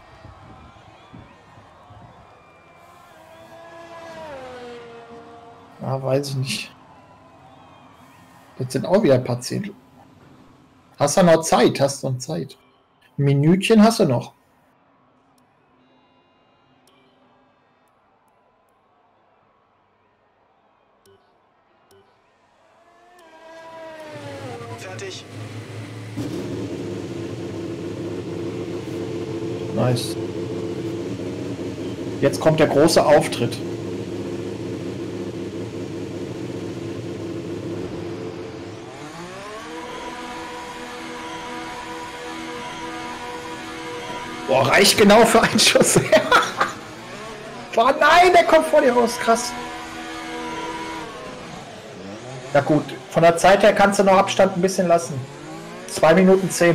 Ja, weiß ich nicht. Jetzt sind auch wieder ein paar Zehntel. Hast du noch Zeit? Hast du noch Zeit? Ein Minütchen hast du noch.
fertig.
Nice. Jetzt kommt der große Auftritt. Boah, reicht genau für einen Schuss. Boah, nein, der kommt vor dir raus. Krass. Ja gut, von der Zeit her kannst du noch Abstand ein bisschen lassen. zwei Minuten zehn.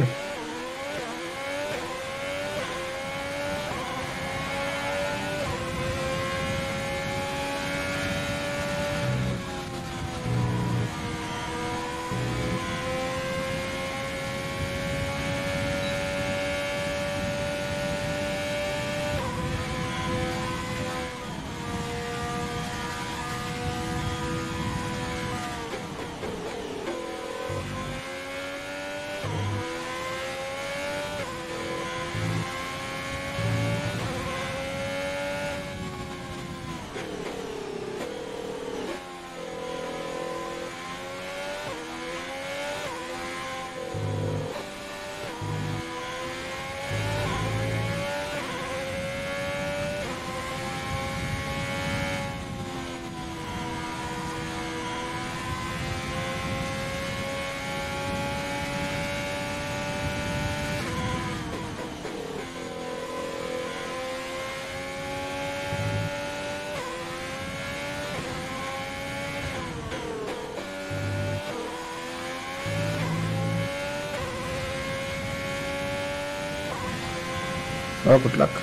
Ja, good luck.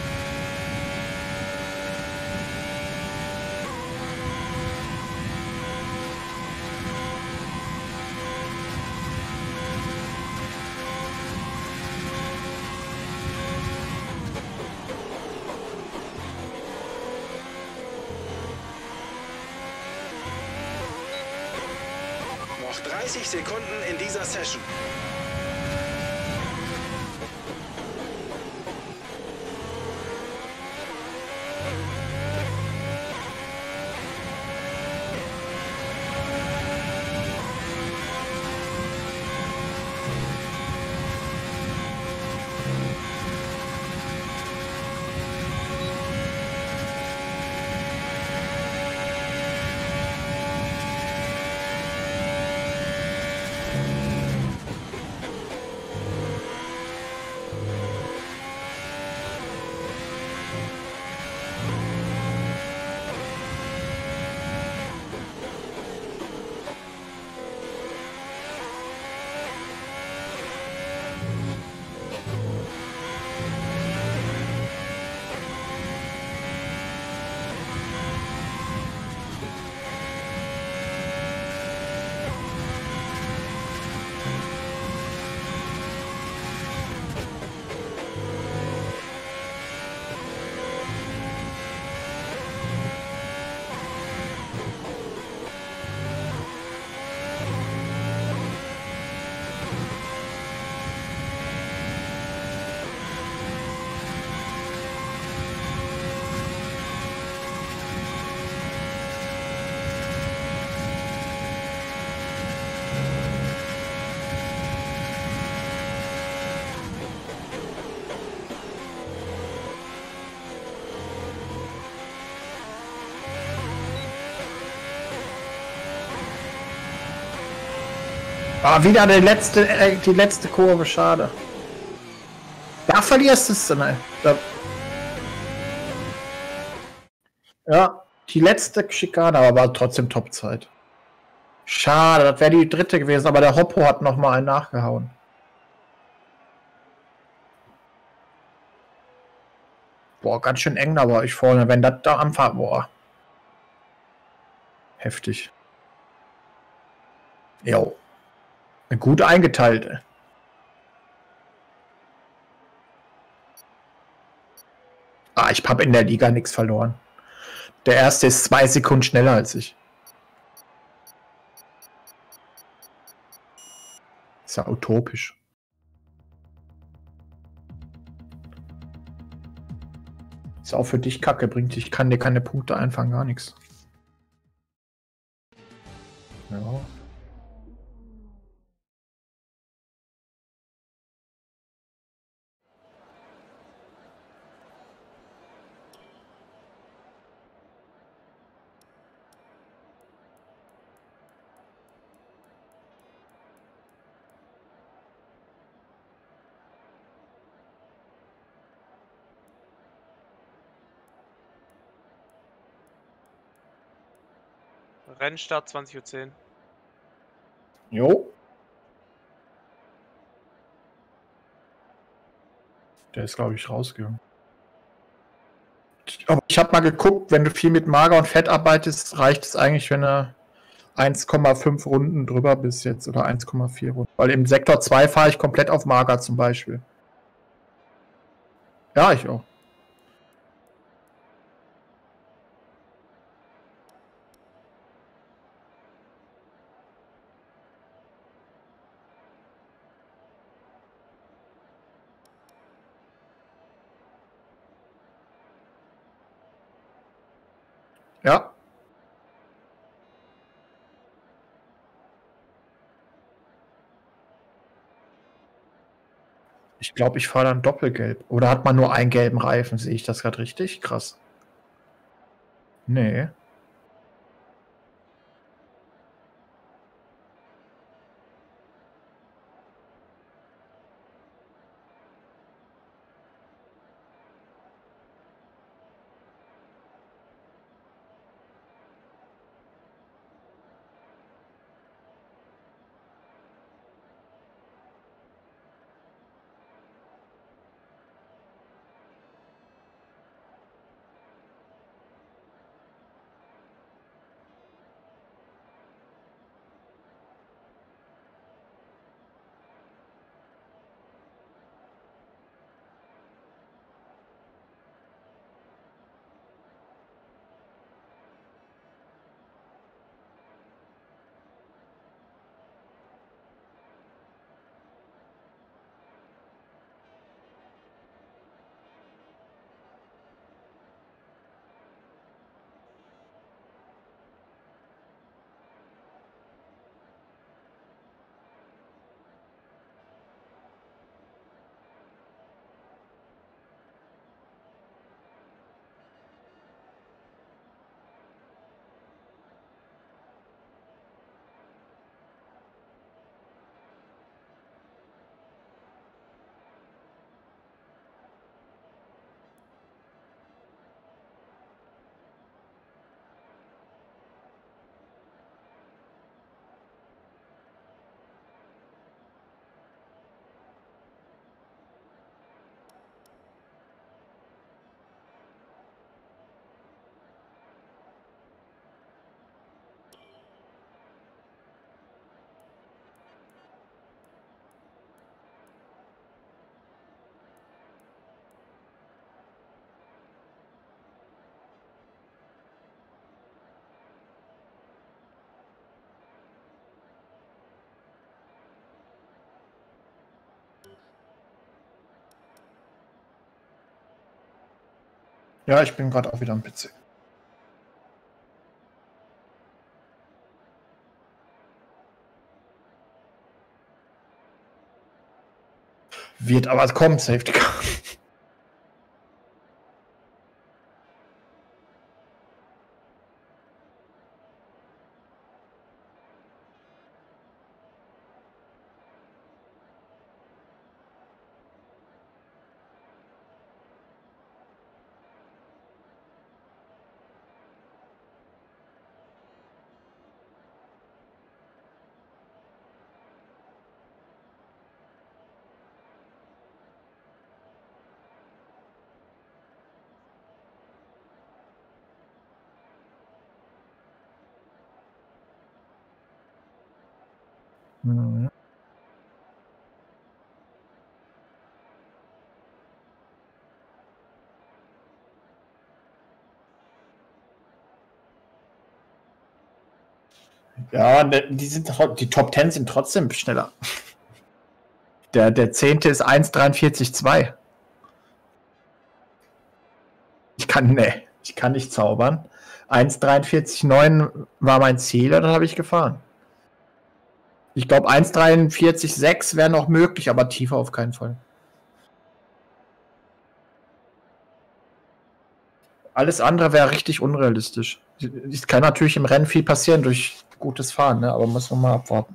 Noch dreißig Sekunden in dieser Session.
Ah, wieder die letzte, äh, die letzte Kurve, schade. Da verlierst du es dann. Da. Ja, die letzte Schikane, aber war trotzdem Topzeit. Schade, das wäre die dritte gewesen, aber der Hoppo hat noch mal einen nachgehauen. Boah, ganz schön eng da war ich vorne, wenn das da anfahrt, boah. Heftig. Jo. Gut eingeteilt. Ah, ich habe in der Liga nichts verloren. Der erste ist zwei Sekunden schneller als ich. Ist ja utopisch. Ist auch für dich Kacke, bringt ich kann dir keine Punkte einfangen, gar nichts. Ja.
Rennstart zwanzig Uhr zehn.
Jo. Der ist, glaube ich, rausgegangen. Aber ich habe mal geguckt, wenn du viel mit Mager und Fett arbeitest, reicht es eigentlich, wenn du eins Komma fünf Runden drüber bist jetzt oder eins Komma vier Runden. Weil im Sektor zwei fahre ich komplett auf Mager zum Beispiel. Ja, ich auch. Ja. Ich glaube, ich fahre dann doppelgelb. Oder hat man nur einen gelben Reifen? Sehe ich das gerade richtig? Krass. Nee. Ja, ich bin gerade auch wieder am P C. Wird aber kommen, Safety Car. Mhm. Ja, ne, die, sind, die Top Ten sind trotzdem schneller. Der, der zehnte ist eins Komma dreiundvierzig Komma zwei. Ich kann, ne, ich kann nicht zaubern. eins Komma dreiundvierzig Komma neun war mein Ziel, dann habe ich gefahren. Ich glaube, eins Komma dreiundvierzig Komma sechs wäre noch möglich, aber tiefer auf keinen Fall. Alles andere wäre richtig unrealistisch. Es kann natürlich im Rennen viel passieren durch gutes Fahren, ne? Aber muss man mal abwarten.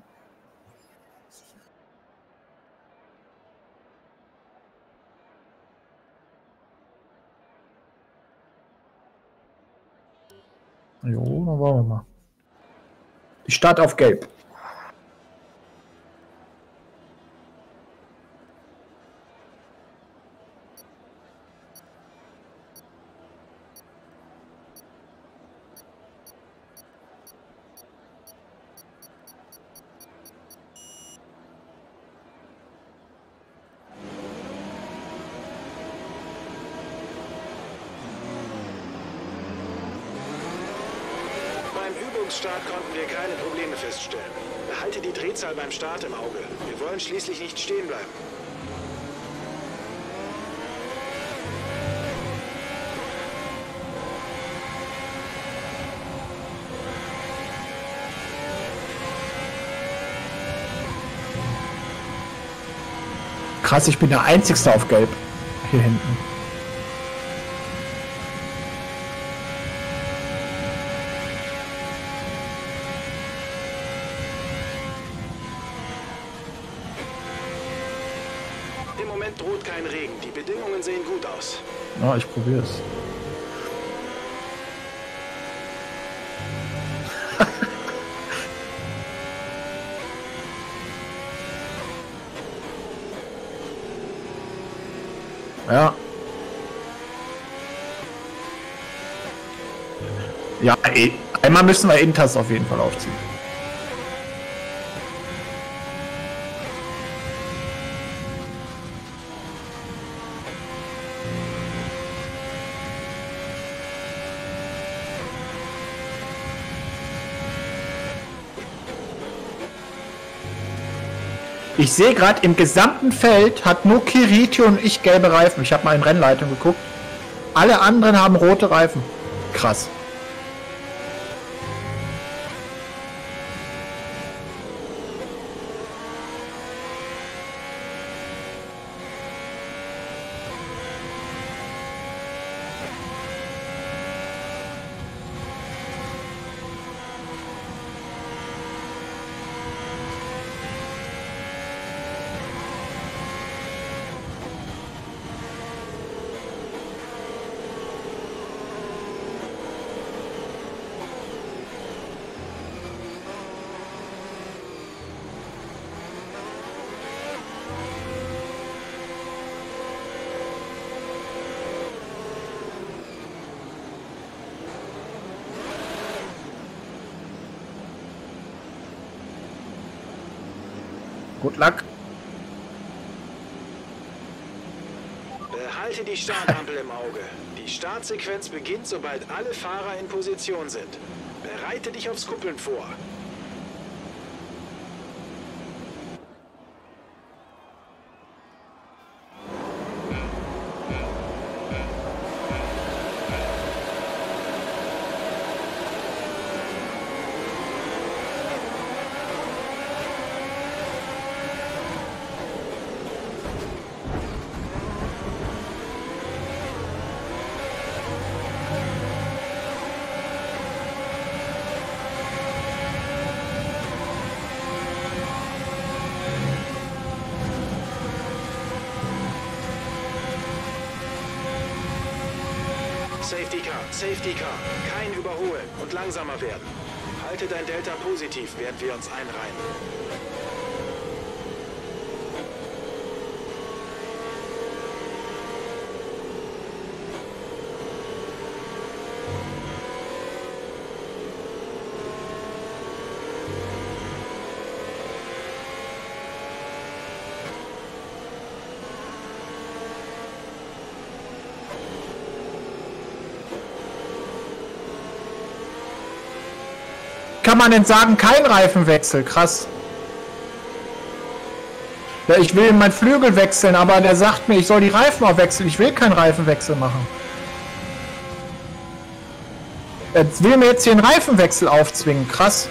Jo, dann wollen wir mal. Ich starte auf gelb.
Beim Übungsstart konnten wir keine Probleme feststellen. Behalte die Drehzahl beim Start im Auge. Wir wollen schließlich nicht stehen bleiben.
Krass, ich bin der Einzigste auf gelb. Hier hinten.
Im Moment droht kein Regen. Die Bedingungen sehen gut aus.
Ja, ich probiere es. Ja. Ja, ey, einmal müssen wir Intas auf jeden Fall aufziehen. Ich sehe gerade, im gesamten Feld hat nur Kiriti und ich gelbe Reifen. Ich habe mal in Rennleitung geguckt. Alle anderen haben rote Reifen. Krass. Good luck.
Behalte die Startampel im Auge. Die Startsequenz beginnt, sobald alle Fahrer in Position sind. Bereite dich aufs Kuppeln vor. Safety Car, Safety Car. Kein Überholen und langsamer werden. Halte dein Delta positiv, während wir uns einreihen.
Kann man denn sagen, kein Reifenwechsel? Krass. Ja, ich will meinen Flügel wechseln, aber der sagt mir, ich soll die Reifen auch wechseln. Ich will keinen Reifenwechsel machen. Er will mir jetzt hier einen Reifenwechsel aufzwingen. Krass.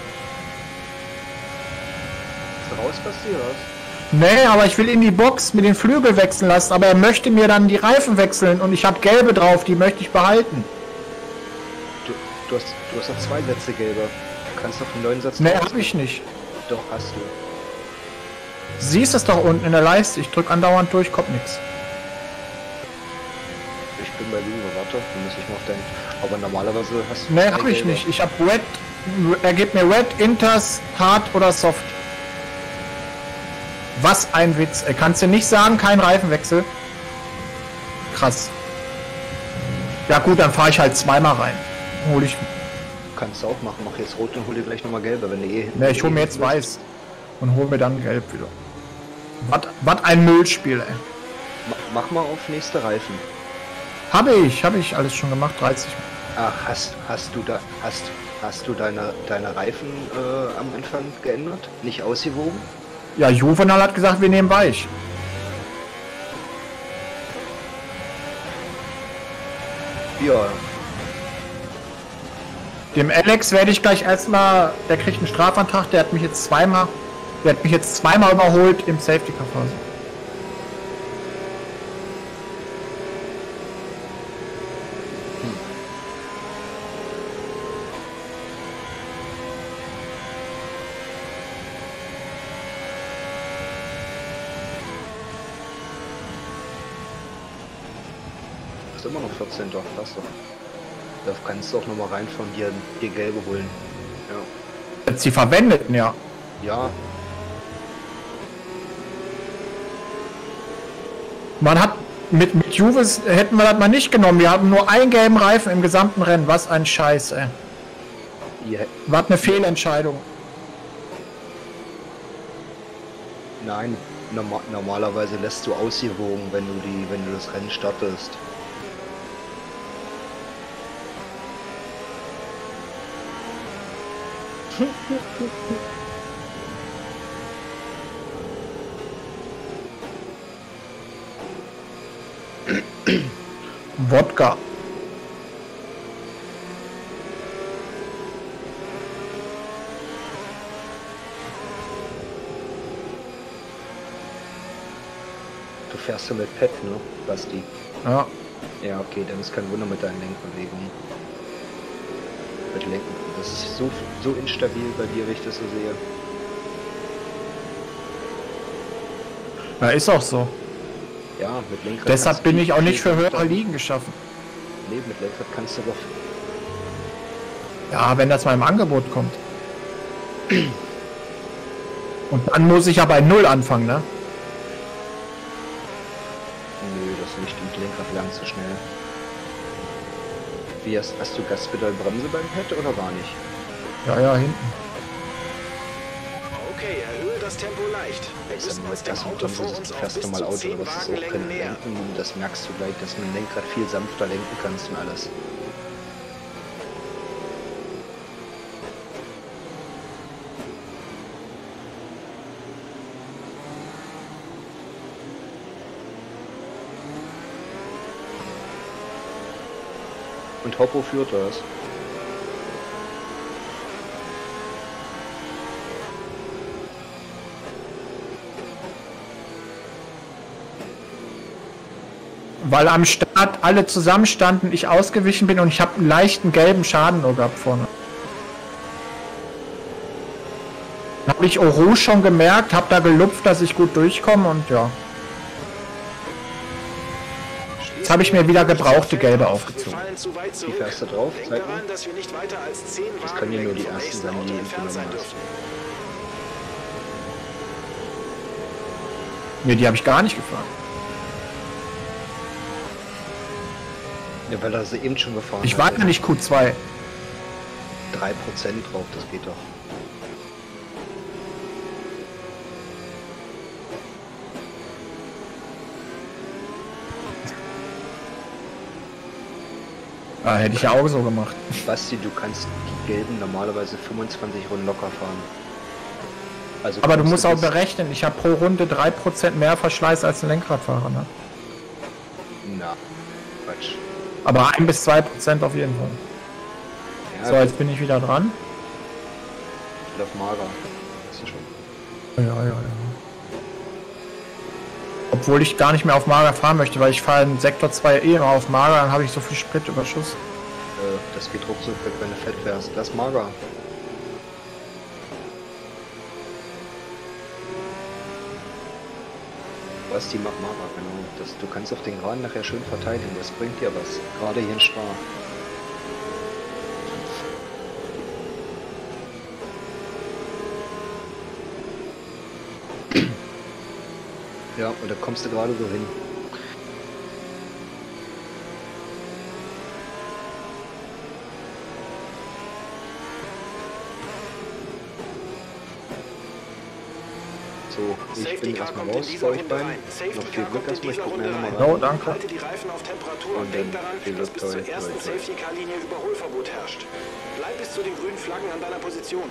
Ist raus passiert?
Nee, aber ich will in die Box mit den Flügel wechseln lassen, aber er möchte mir dann die Reifen wechseln und ich habe gelbe drauf, die möchte ich behalten.
Du, du hast du hast doch zwei Sätze gelbe. Du kannst doch einen neuen Satz.
Nee, hab ich nicht.
Doch, hast du.
Siehst es doch unten in der Leiste. Ich drück andauernd durch, kommt nichts.
Ich bin bei Lüge, warte, du musst dich mal auf deinen. Aber normalerweise hast du.
Nee, hab ich nicht. Ich hab Red er gibt mir Red, Inters, Hard oder Soft. Was ein Witz. Er kannst du nicht sagen, kein Reifenwechsel. Krass. Ja gut, dann fahre ich halt zweimal rein. Hol ich.
Kannst du auch machen. Mach jetzt rot und hol dir gleich nochmal gelbe, wenn du eh...
Ne, ich hol mir jetzt weiß. Und hol mir dann gelb wieder. Was ein Müllspiel, ey.
Mach mal auf nächste Reifen.
Habe ich, habe ich alles schon gemacht, dreißig.
Ach, hast, hast du da, hast, hast du deine, deine Reifen äh, am Anfang geändert? Nicht ausgewogen?
Ja, Juvenal hat gesagt, wir nehmen weich.
Ja.
Dem Alex werde ich gleich erstmal, der kriegt einen Strafantrag, der hat mich jetzt zweimal, der hat mich jetzt zweimal überholt im Safety Car Phase.
Immer noch vierzehn. Doch, passt doch. Da kannst du auch noch mal rein von dir die gelbe holen. Ja.
Jetzt die verwendeten, ja.
Ja.
Man hat mit, mit Juves hätten wir das mal nicht genommen. Wir haben nur einen gelben Reifen im gesamten Rennen. Was ein Scheiß, ey.
Yeah.
Was eine Fehlentscheidung.
Nein, norma normalerweise lässt du ausgewogen, wenn du die, wenn du das Rennen startest.
Wodka.
Du fährst ja mit Pet, ne, Basti?
Ja.
Ja, okay, dann ist kein Wunder mit deinen Lenkbewegungen. Mit Lenken. Das ist so, so instabil bei dir, wie ich das so sehe.
Ja, ist auch so.
Ja, mit Lenkrad.
Deshalb bin ich auch nicht für höhere
höhere
Ligen geschaffen.
Nee, mit Lenkrad kannst du doch.
Ja, wenn das mal im Angebot kommt. Und dann muss ich ja bei Null anfangen, ne?
Nö, das nicht. Mit Lenkrad lernst du schnell. Wie hast, hast du Gaspedal Bremse beim Pad oder gar nicht?
Ja, ja, hinten.
Okay, erhöhe das Tempo leicht. Wir
Ist
müssen
ja
uns dem
das
Auto vor uns
das
auf
fährst
bis
du mal
zu
Auto,
zehn
aber das ist auch
Wagenlängen
kein
näher.
Lenken. Das merkst du gleich, dass du mit dem Lenkrad viel sanfter lenken kannst und alles. Und Hoppo führt das.
Weil am Start alle zusammenstanden, ich ausgewichen bin und ich habe einen leichten gelben Schaden nur gehabt vorne. Dann habe ich Oru schon gemerkt, habe da gelupft, dass ich gut durchkomme und ja. Jetzt habe ich mir wieder gebrauchte gelbe aufgezogen.
Wie fährst du drauf?
Denk
Zeig
daran,
mal.
dass wir nicht weiter als zehn
Das können ja nur die
Wagenlängen vom
ersten
nächsten
sein,
Auto
die
entfernt sein
genommen hast.
dürfen.
Nee, die habe ich gar nicht gefahren.
Ja, weil er sie eben schon gefahren
Ich
hat.
war ja nicht Q zwei.
drei Prozent drauf, das geht doch.
Ah, hätte ich ja auch so gemacht.
Basti, du kannst die gelben normalerweise fünfundzwanzig Runden locker fahren. Also
Aber du
kommst
musst auch
bis-
berechnen, ich habe pro Runde drei Prozent mehr Verschleiß als ein Lenkradfahrer. Ne?
Na, Quatsch.
Aber ein bis zwei Prozent auf jeden Fall.
Ja,
So, jetzt bin ich wieder dran.
ich lauf mager. Weißt du schon.
Ja, ja, ja. Obwohl ich gar nicht mehr auf Mager fahren möchte, weil ich fahre in Sektor zwei eh immer auf Mager, dann habe ich so viel Spritüberschuss.
Äh, das geht ruckzuck weg, wenn du fett fährst. Lass mager. Was die macht mager, genau. Das, du kannst auf den Graden nachher schön verteidigen. Das bringt dir was. Gerade hier in Spar. Ja, und da kommst du gerade so hin. So, ich
Safety
bin
Car
erstmal
kommt in
raus
dieser
bei euch
Runde
beiden.
rein.
Noch
Safety
viel
Car
Glück
kommt in
erstmal, ich
dieser
guck
Runde
mir
rein.
nochmal
Oh,
rein.
danke.
Halte die Reifen auf Temperatur und,
Und
denk
dann
daran,
viel
dass
Glück,
bis
toi,
zur
toi,
ersten
toi.
Safety Car Linie Überholverbot herrscht. Bleib bis zu den grünen Flaggen an deiner Position.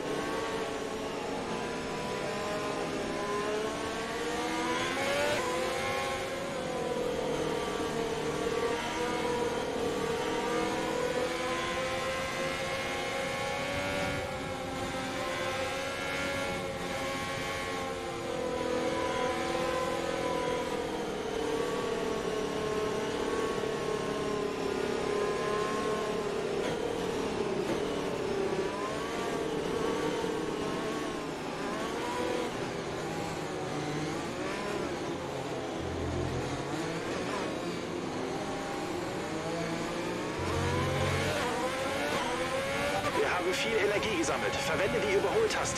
Wir haben viel Energie gesammelt. Verwende die Überholtaste.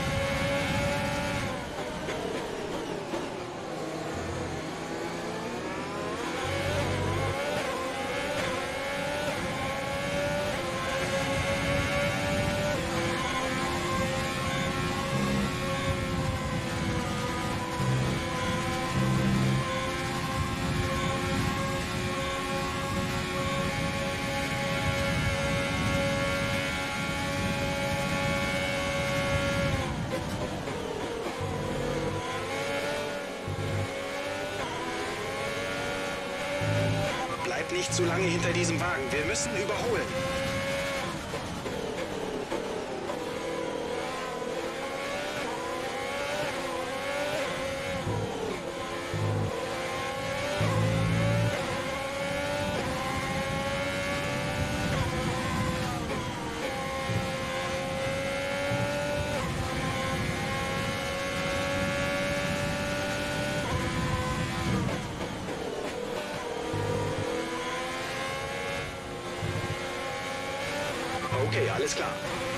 Bleib nicht zu lange hinter diesem Wagen. Wir müssen überholen. Okay, alles klar.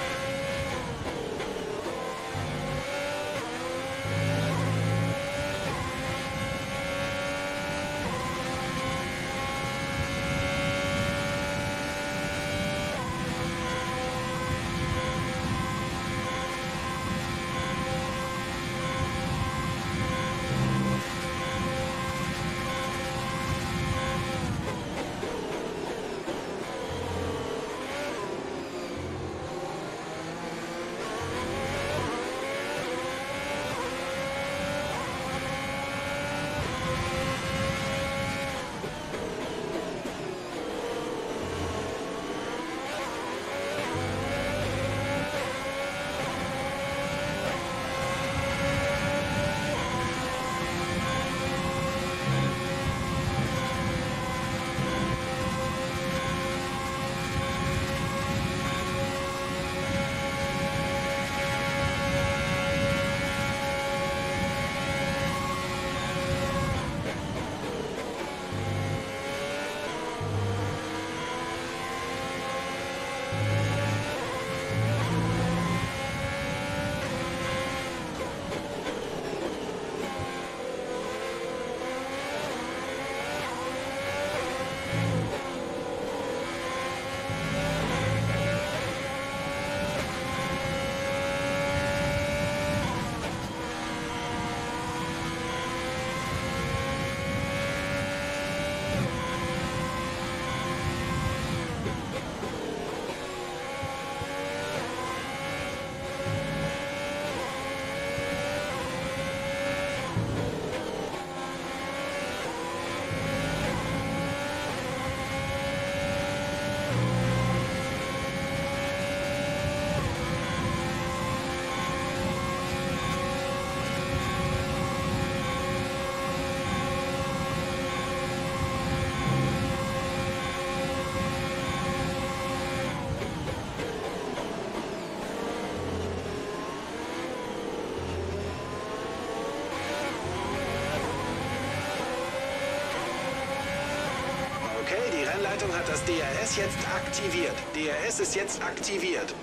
Rennleitung hat das D R S jetzt aktiviert. D R S ist jetzt aktiviert.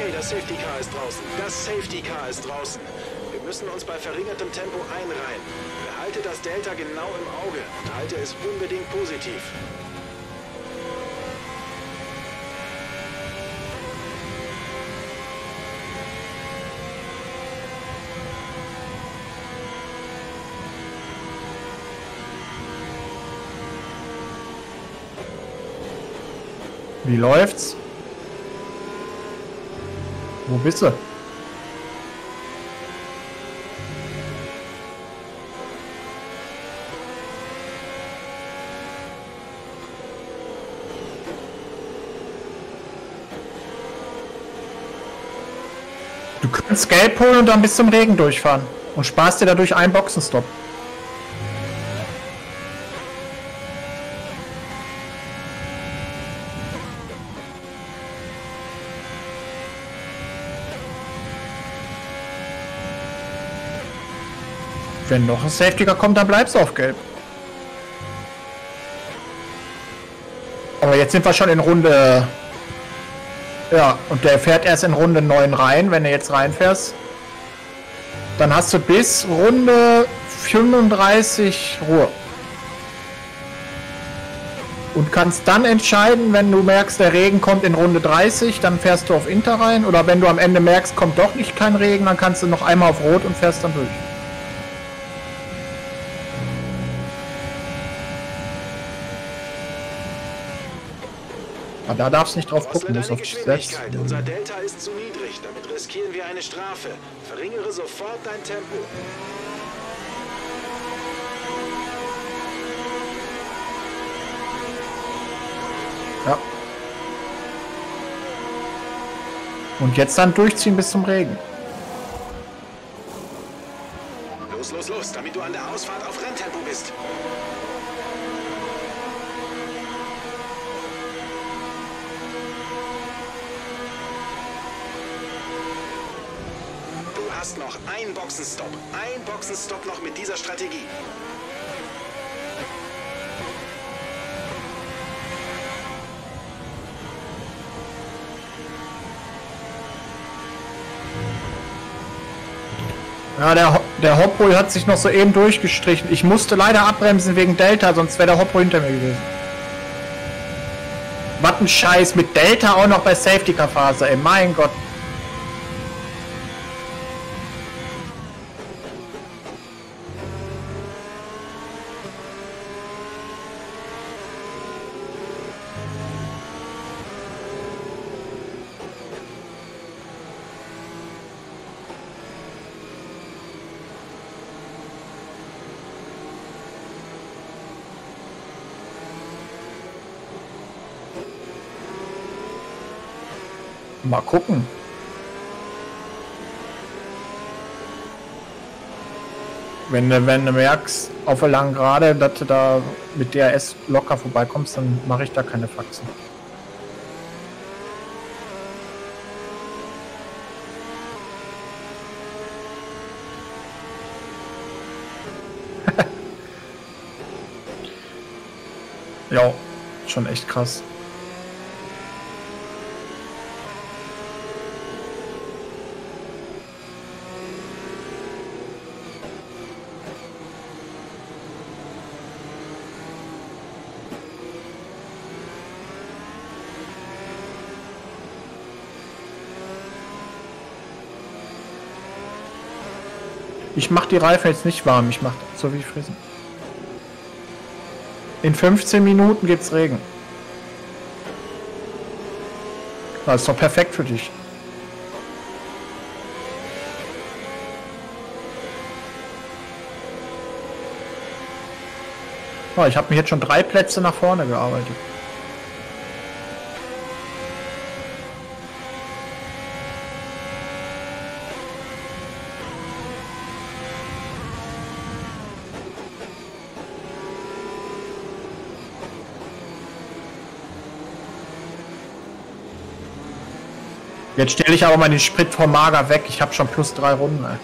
Okay, das Safety Car ist draußen. Das Safety Car ist draußen. Wir müssen uns bei verringertem Tempo einreihen. Behalte das Delta genau im Auge und halte es unbedingt positiv.
Wie läuft's? Wo bist du? Du kannst Gelb holen und dann bis zum Regen durchfahren und sparst dir dadurch einen Boxenstopp. Wenn noch ein Safety Car kommt, dann bleibst du auf Gelb. Aber jetzt sind wir schon in Runde... Ja, und der fährt erst in Runde neun rein, wenn du jetzt reinfährst. Dann hast du bis Runde fünfunddreißig Ruhe. Und kannst dann entscheiden, wenn du merkst, der Regen kommt in Runde dreißig, dann fährst du auf Inter rein. Oder wenn du am Ende merkst, kommt doch nicht kein Regen, dann kannst du noch einmal auf Rot und fährst dann durch. Aber da darfst du nicht drauf gucken, muss auf dich selbst.
Unser Delta ist zu niedrig, damit riskieren wir eine Strafe. Verringere sofort dein Tempo.
Ja. Und jetzt dann durchziehen bis zum Regen.
Los, los, los, damit du an der Ausfahrt auf Renntempo bist. Du hast noch einen Boxenstopp. Ein Boxenstopp noch mit dieser Strategie.
Ja, der, Ho der Hoppo hat sich noch so eben durchgestrichen. Ich musste leider abbremsen wegen Delta, sonst wäre der Hoppo hinter mir gewesen. Was ein Scheiß, mit Delta auch noch bei Safety-Car-Phase, ey, mein Gott. Mal gucken. Wenn du, wenn du merkst, auf der langen Gerade, dass du da mit D R S locker vorbeikommst, dann mache ich da keine Faxen. Ja, schon echt krass. Ich mache die Reifen jetzt nicht warm, ich mache so wie Friesen. In fünfzehn Minuten gibt's Regen. Das ist doch perfekt für dich. Oh, ich habe mir jetzt schon drei Plätze nach vorne gearbeitet. Jetzt stelle ich aber mal den Sprit vom Mager weg. Ich habe schon plus drei Runden. Ey.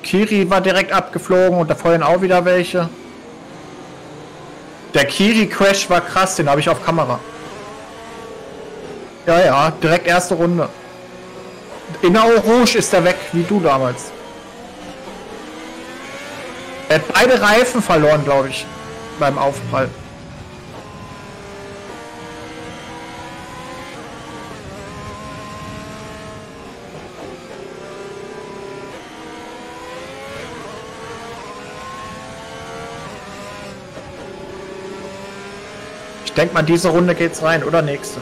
Kiri war direkt abgeflogen und da vorhin auch wieder welche. Der Kiri-Crash war krass, den habe ich auf Kamera. Ja, ja, direkt erste Runde. In der Eau Rouge ist er weg, wie du damals. Er hat beide Reifen verloren, glaube ich, beim Aufprall. Ich denke mal, diese Runde geht's rein, oder nächste.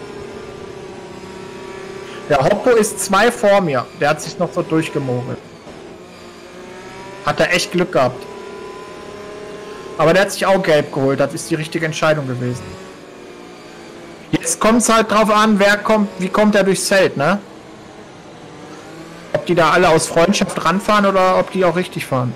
Der Hoppo ist zwei vor mir. Der hat sich noch so durchgemogelt. Hat er echt Glück gehabt. Aber der hat sich auch gelb geholt. Das ist die richtige Entscheidung gewesen. Jetzt kommt es halt drauf an, wer kommt, wie kommt er durchs Feld, ne? Ob die da alle aus Freundschaft ranfahren oder ob die auch richtig fahren.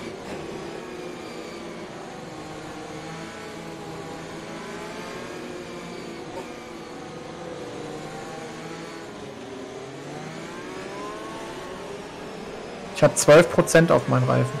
Ich habe zwölf Prozent auf meinen Reifen.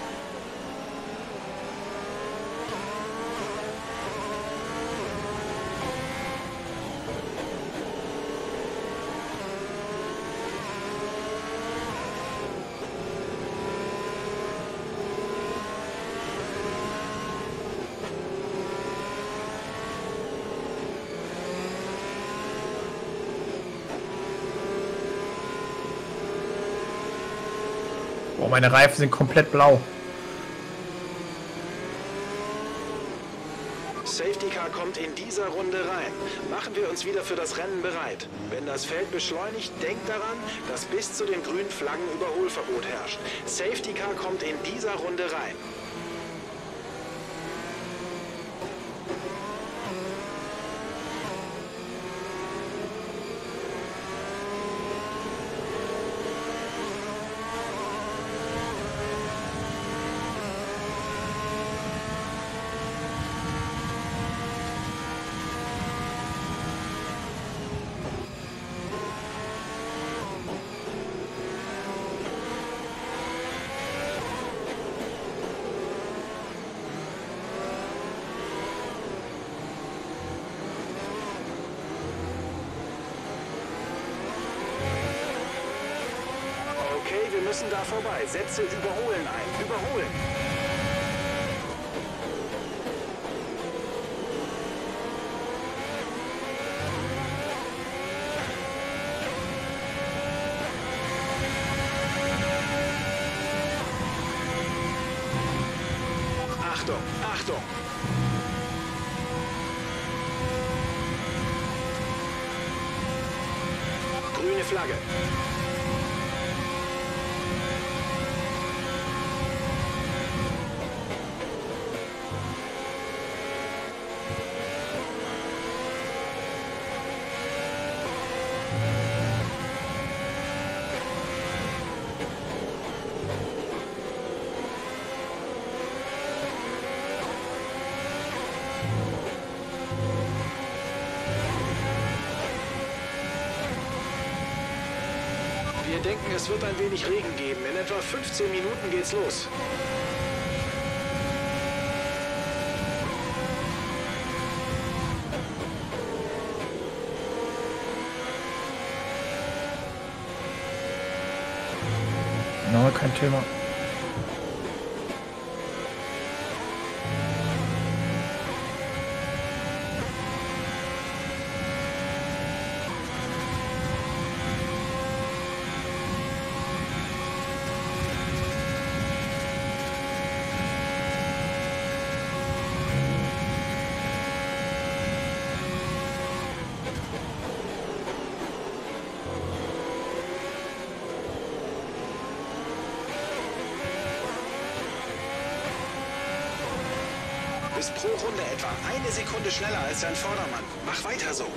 Oh, meine Reifen sind komplett blau.
Safety Car kommt in dieser Runde rein. Machen wir uns wieder für das Rennen bereit. Wenn das Feld beschleunigt, denkt daran, dass bis zu den grünen Flaggen Überholverbot herrscht. Safety Car kommt in dieser Runde rein. Wir müssen da vorbei. Setze überholen ein. Überholen. Achtung, Achtung. Grüne Flagge. Wir denken, es wird ein wenig Regen geben. In etwa fünfzehn Minuten geht's los.
No, kein Thema.
Bist pro Runde etwa eine Sekunde schneller als dein Vordermann. Mach weiter so.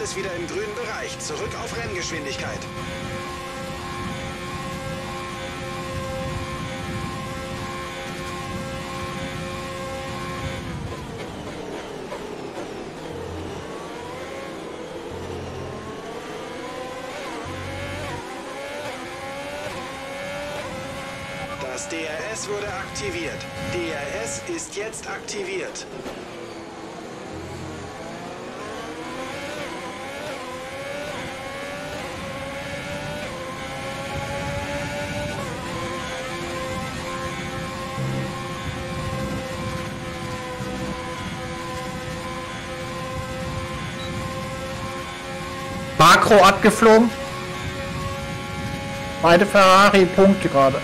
alles wieder im grünen Bereich. Zurück auf Renngeschwindigkeit. Das D R S wurde aktiviert. D R S ist jetzt aktiviert.
Makro abgeflogen. Beide Ferrari Punkte gerade.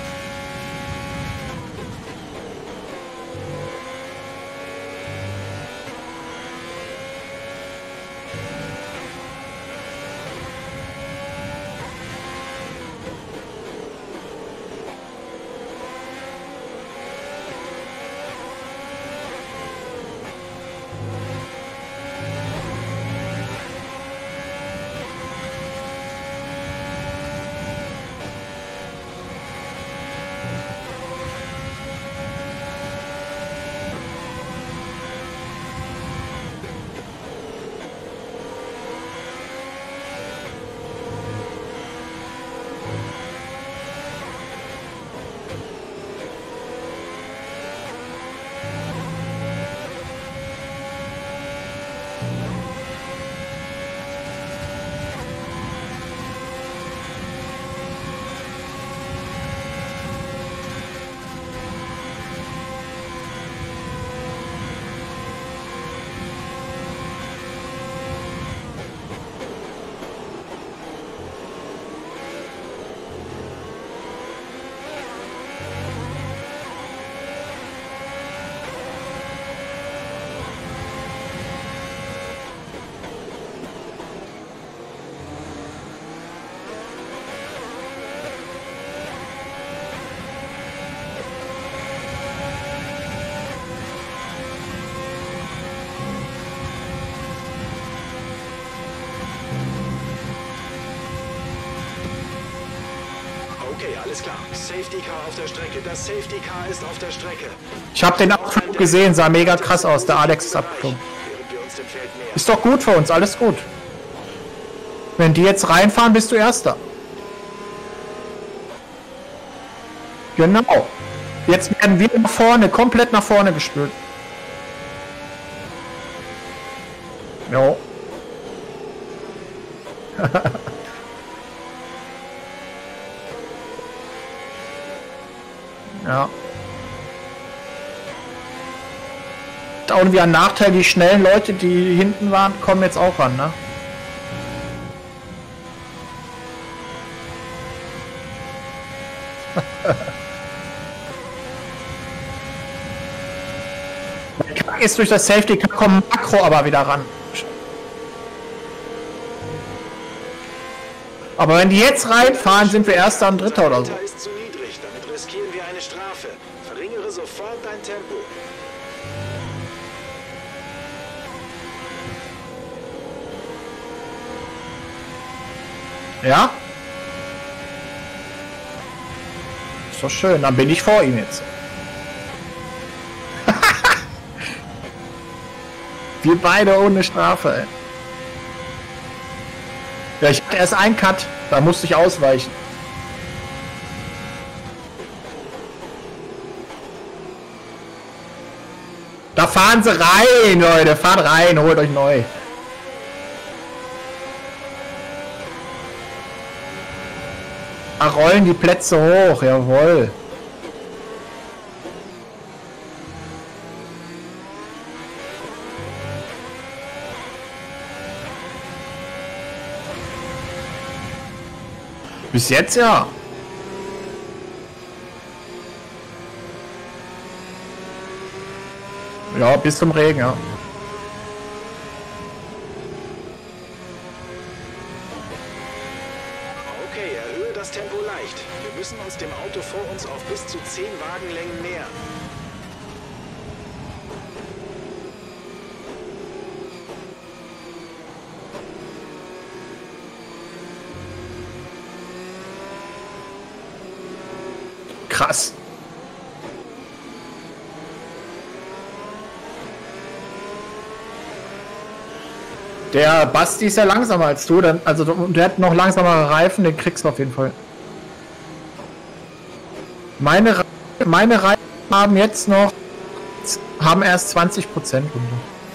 Okay, alles klar. Safety Car auf der Strecke. Das Safety Car ist auf der Strecke.
Ich habe den Abflug gesehen, sah mega krass aus. Der Alex ist abgeflogen.
Während wir uns dem Feld nähern.
Ist doch gut für uns, alles gut. Wenn die jetzt reinfahren, bist du Erster. Genau. Jetzt werden wir nach vorne, komplett nach vorne gespült. Jo. Ja. Auch irgendwie ein Nachteil, die schnellen Leute, die hinten waren, kommen jetzt auch ran, ne? Der Kack ist durch das Safety Car, kommen Makro aber wieder ran. Aber wenn die jetzt reinfahren, sind wir Erster und Dritter oder so.
Der ist zu niedrig, damit riskieren wir eine Strafe. Verringere sofort dein Tempo.
Ja? Ist doch schön, dann bin ich vor ihm jetzt. Wir beide ohne Strafe, ey. Ja, ich hatte erst einen Cut, da musste ich ausweichen. Da fahren sie rein, Leute, fahrt rein, holt euch neu. Da rollen die Plätze hoch, jawohl. Bis jetzt ja. Ja, bis zum Regen, ja.
Okay, erhöhe das Tempo leicht. Wir müssen uns dem Auto vor uns auf bis zu zehn Wagenlängen nähern.
krass. Der Basti ist ja langsamer als du, dann, also der hat noch langsamere Reifen, den kriegst du auf jeden Fall. Meine, Re meine Reifen haben jetzt noch, haben erst zwanzig Prozent runter.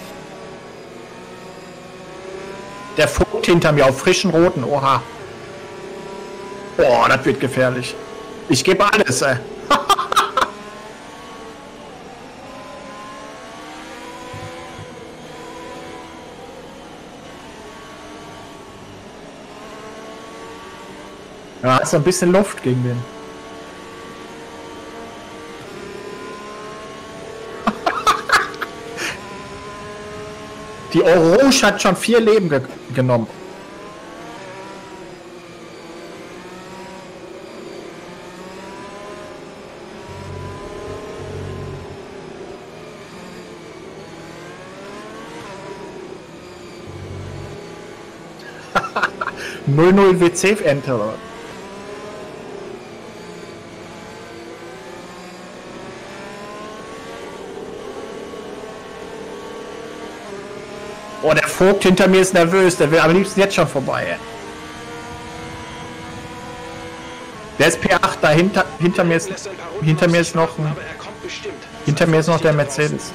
Der Vogt hinter mir auf frischen Roten, oha. Boah, das wird gefährlich. Ich gebe alles, ey. Ja, ist ein bisschen Luft gegen den. Die Orange hat schon vier Leben ge genommen. null null W C Enter. Oh, der Vogt hinter mir ist nervös, der will am liebsten jetzt schon vorbei. Der ist P acht, dahinter hinter mir ist hinter mir ist noch ein, hinter mir ist noch der Mercedes.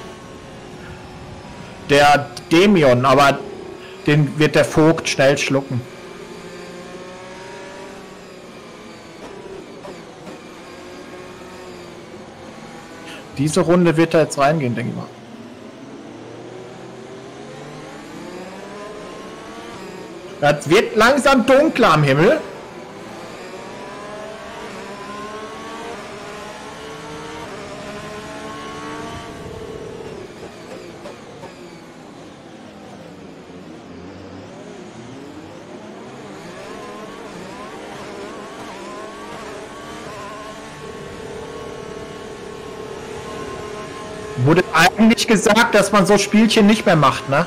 Der Demion, aber den wird der Vogt schnell schlucken. Diese Runde wird er jetzt reingehen, denke ich mal. Das wird langsam dunkler am Himmel. Wurde eigentlich gesagt, dass man so Spielchen nicht mehr macht, ne?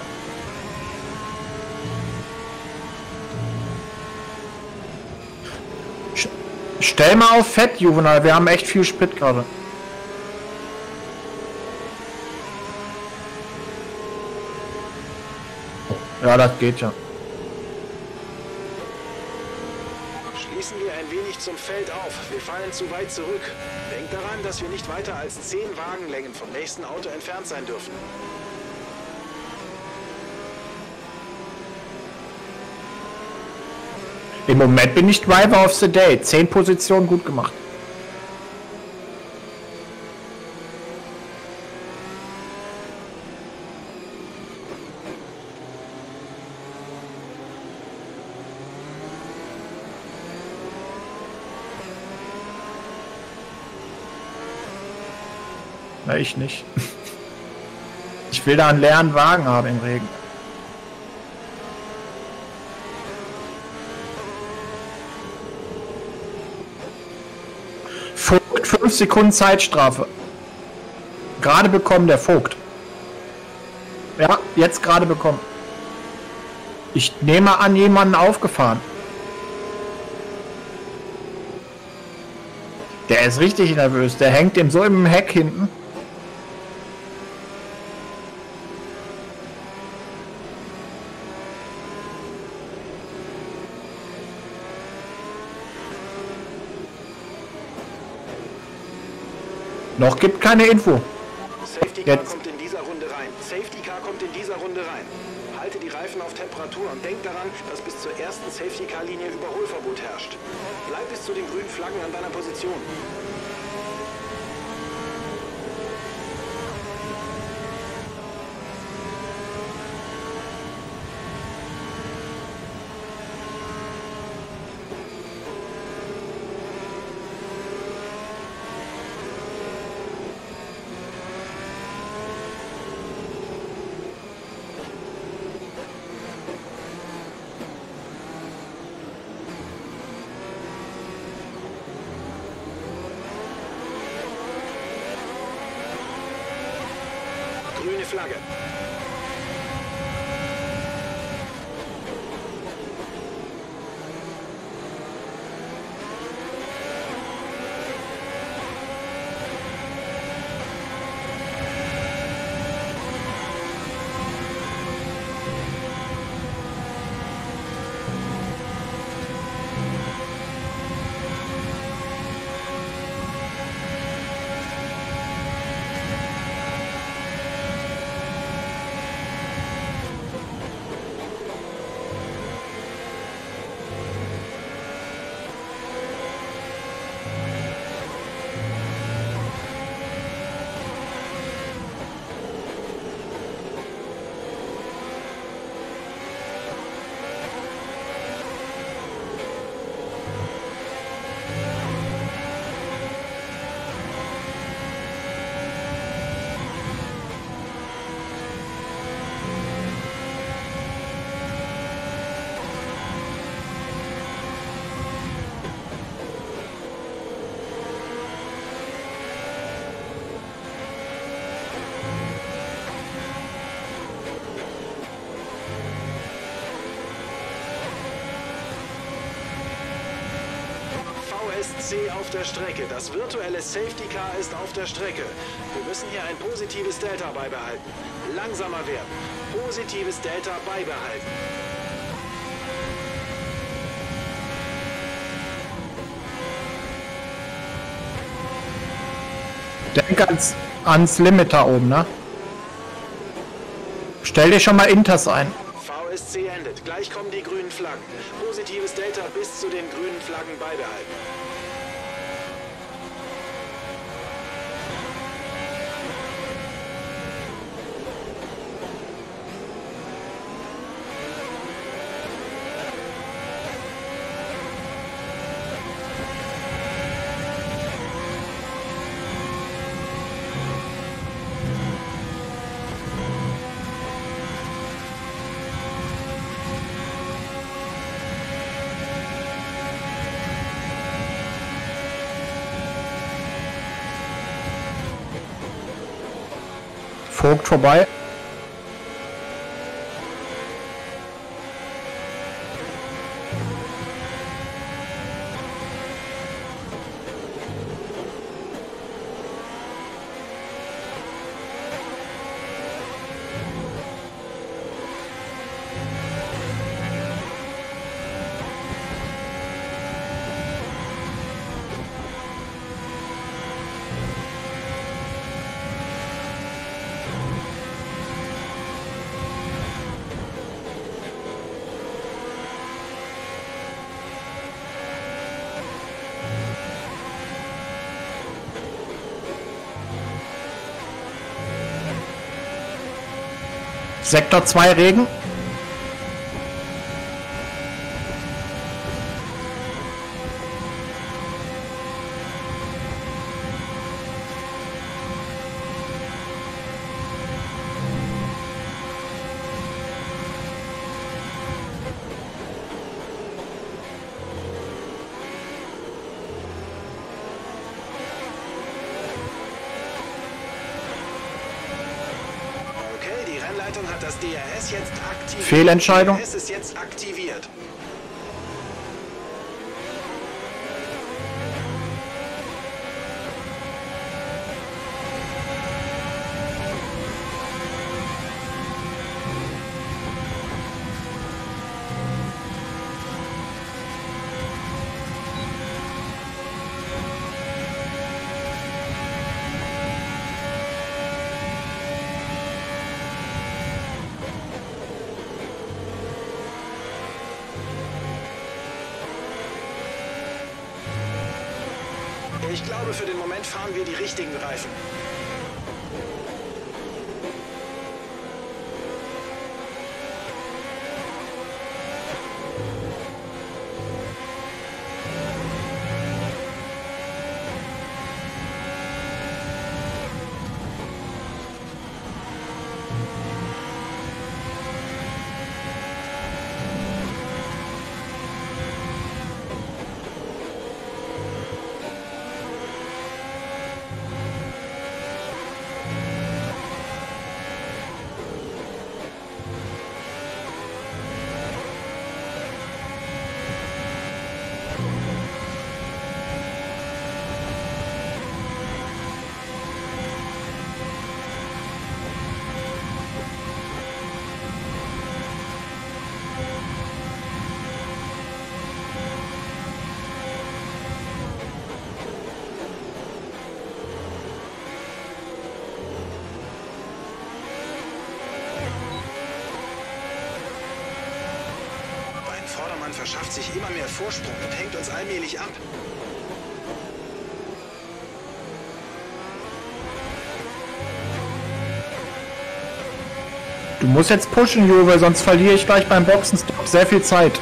Stell mal auf Fett, Juvenal, wir haben echt viel Sprit gerade. Ja, das geht ja.
Schließen wir ein wenig zum Feld auf. Wir fallen zu weit zurück. Denkt daran, dass wir nicht weiter als zehn Wagenlängen vom nächsten Auto entfernt sein dürfen.
Im Moment bin ich Driver of the Day. Zehn Positionen gut gemacht. Na, ich nicht. Ich will da einen leeren Wagen haben im Regen. Vogt, fünf Sekunden Zeitstrafe. Gerade bekommen, der Vogt. Ja, jetzt gerade bekommen. Ich nehme an, jemanden aufgefahren. Der ist richtig nervös. Der hängt ihm so im Heck hinten. Noch gibt keine Info.
Safety Car kommt in dieser Runde rein. Safety Car kommt in dieser Runde rein. Halte die Reifen auf Temperatur und denk daran, dass bis zur ersten Safety Car Linie Überholverbot herrscht. Bleib bis zu den grünen Flaggen an deiner Position. Grüne Flagge. S C auf der Strecke. Das virtuelle Safety Car ist auf der Strecke. Wir müssen hier ein positives Delta beibehalten. Langsamer werden. Positives Delta beibehalten.
Denk ans, ans Limit da oben, ne? Stell dir schon mal Inters ein.
V S C endet. Gleich kommen die grünen Flaggen. Positives Delta bis zu den grünen Flaggen beibehalten.
Vogt vorbei. Sektor zwei Regen.
Hat das D R S jetzt aktiviert.
Fehlentscheidung.
D R S ist jetzt aktiviert. Ich glaube, für den Moment fahren wir die richtigen Reifen. Vordermann verschafft sich immer mehr Vorsprung und hängt uns allmählich ab.
Du musst jetzt pushen, Juve, sonst verliere ich gleich beim Boxenstopp sehr viel Zeit.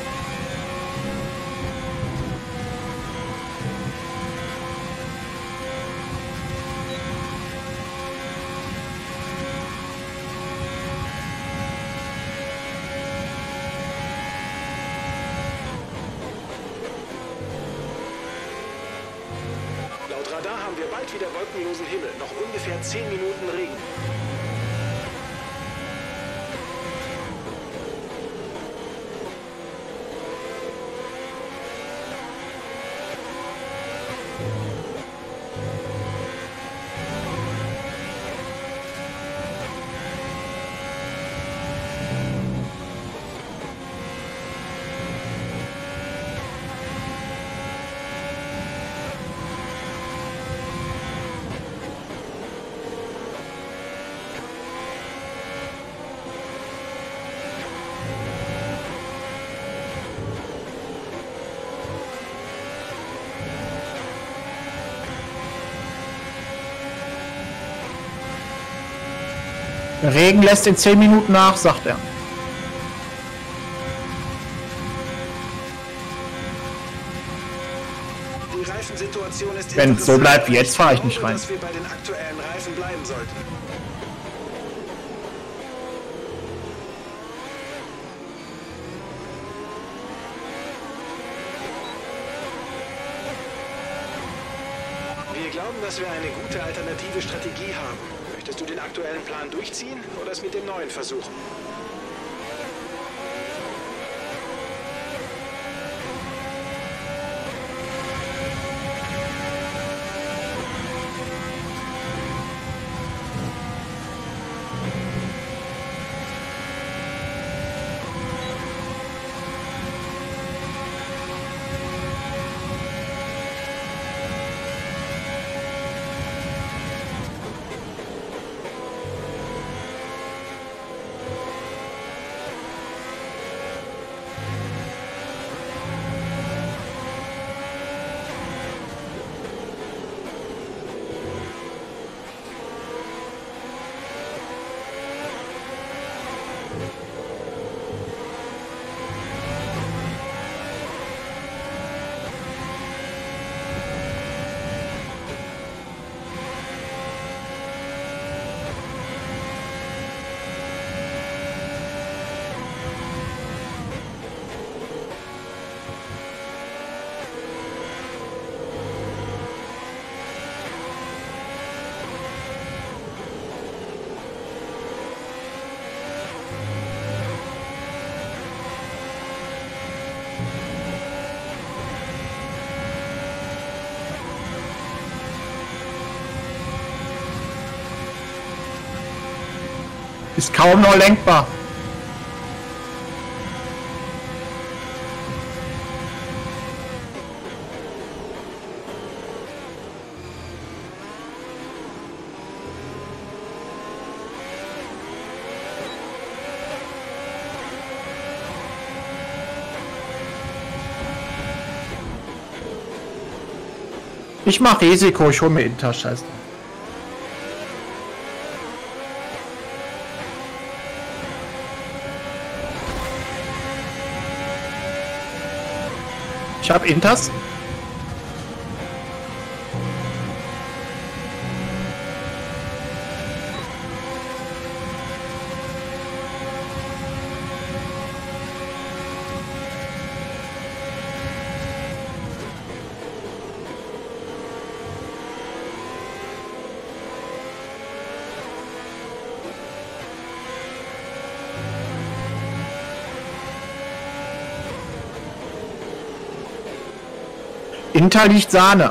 Laut Radar haben wir bald wieder wolkenlosen Himmel, noch ungefähr zehn Minuten Regen.
Der Regen lässt in zehn Minuten nach, sagt er.
Die Reifensituation ist
Wenn es so bleibt wie jetzt, fahre ich nicht rein.
dass wir bei den aktuellen Reifen bleiben sollten. Wir glauben, dass wir eine gute alternative Strategie haben. Möchtest du den aktuellen Plan durchziehen oder es mit dem neuen versuchen?
Ist kaum noch lenkbar. Ich mach Risiko, ich hol mir Inter, scheiße. Ich hab Inters. Inter liegt Sahne.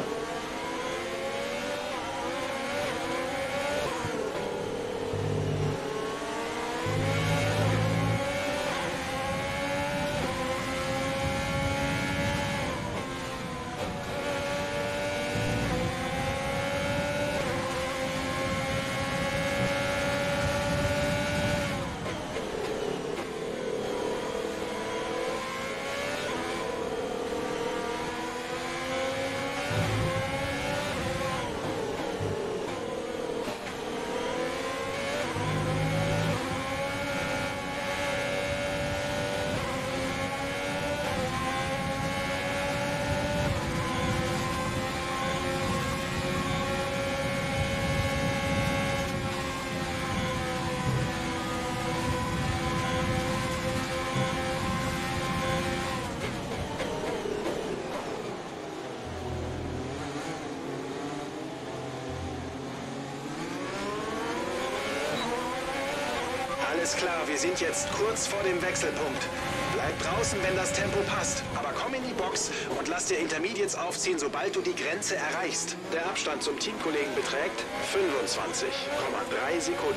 Alles klar, wir sind jetzt kurz vor dem Wechselpunkt. Bleib draußen, wenn das Tempo passt. Aber komm in die Box und lass dir Intermediates aufziehen, sobald du die Grenze erreichst. Der Abstand zum Teamkollegen beträgt fünfundzwanzig Komma drei Sekunden.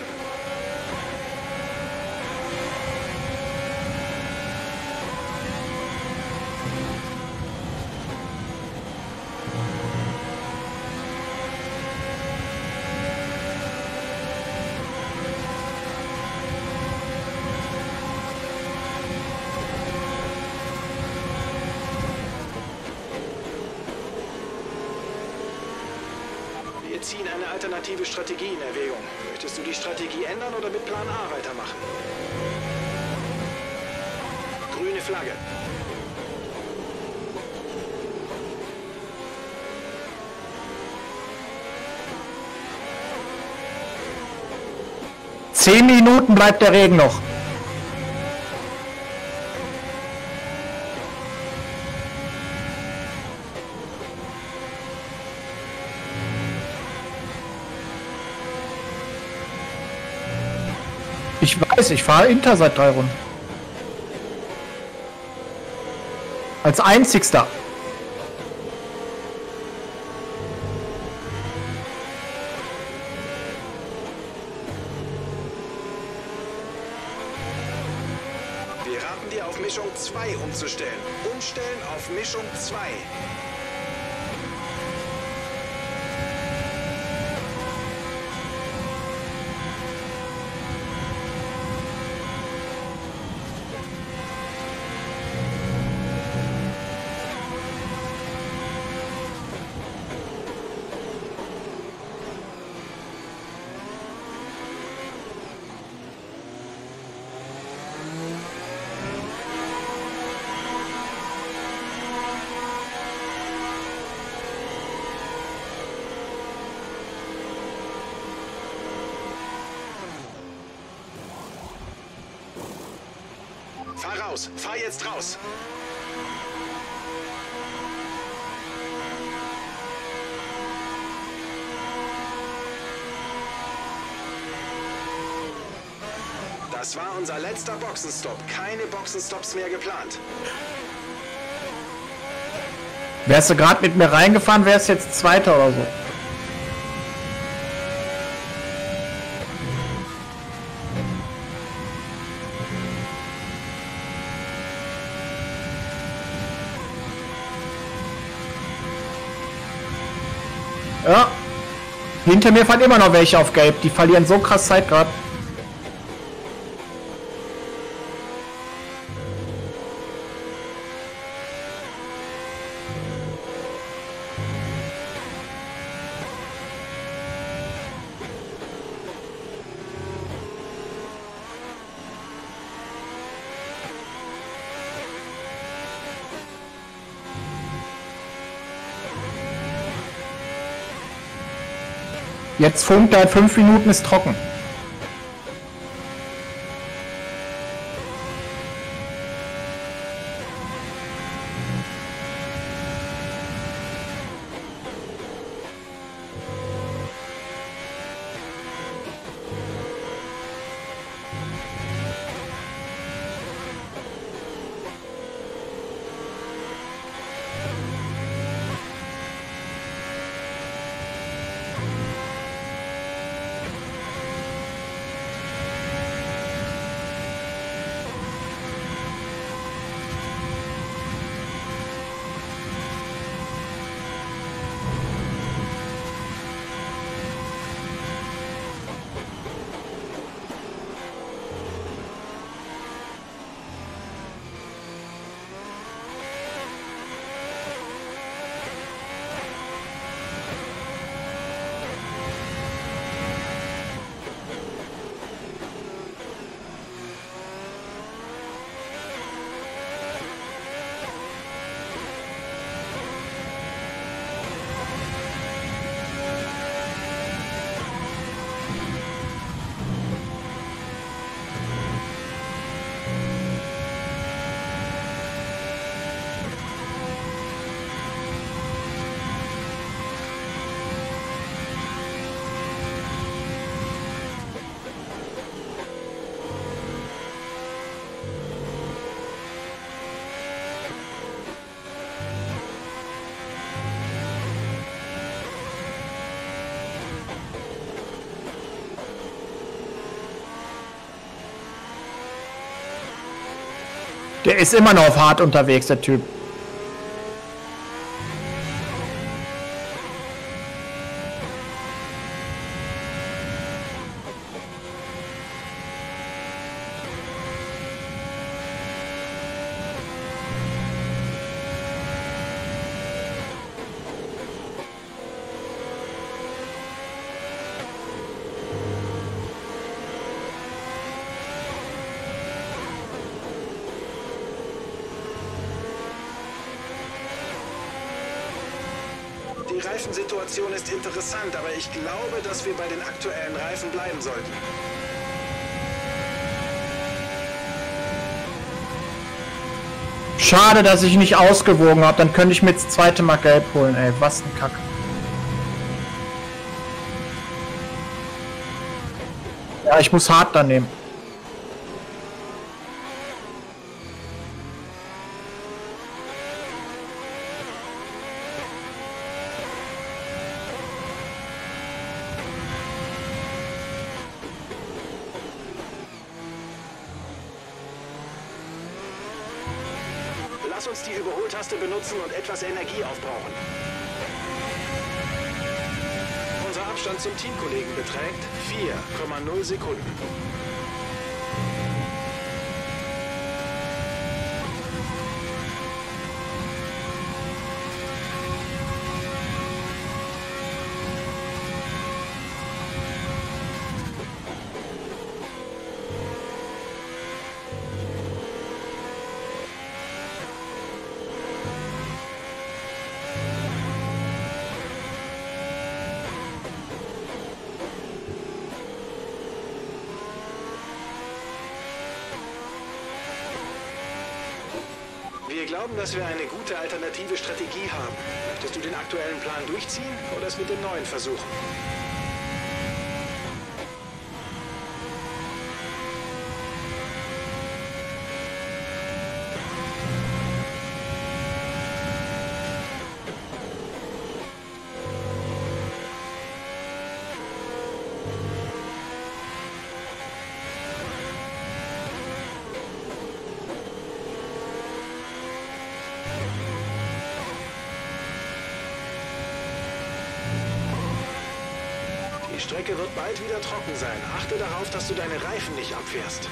ziehen eine alternative Strategie in Erwägung. Möchtest du die Strategie ändern oder mit Plan A weitermachen? Grüne Flagge.
Zehn Minuten bleibt der Regen noch. Ich weiß, ich fahre Inter seit drei Runden. Als einzigster.
Wir raten dir, auf Mischung zwei umzustellen. Umstellen auf Mischung zwei. Fahr raus! Fahr jetzt raus! Das war unser letzter Boxenstopp. Keine Boxenstops mehr geplant.
Wärst du gerade mit mir reingefahren, wärst jetzt Zweiter oder so. Ja. Hinter mir fahren immer noch welche auf Gelb. Die verlieren so krass Zeit gerade. Jetzt funkt er, fünf Minuten ist trocken. Der ist immer noch auf hart unterwegs, der Typ.
Die Reifensituation ist interessant, aber ich glaube, dass wir bei den aktuellen Reifen bleiben sollten.
Schade, dass ich nicht ausgewogen habe. Dann könnte ich mir das zweite Mal gelb holen, ey. Was ein Kack. Ja, ich muss hart dann nehmen.
Lass uns die Überholtaste benutzen und etwas Energie aufbrauchen. Unser Abstand zum Teamkollegen beträgt vier Komma null Sekunden. Wir glauben, dass wir eine gute alternative Strategie haben. Möchtest du den aktuellen Plan durchziehen oder es mit dem neuen versuchen? Die Strecke wird bald wieder trocken sein. Achte darauf, dass du deine Reifen nicht abfährst.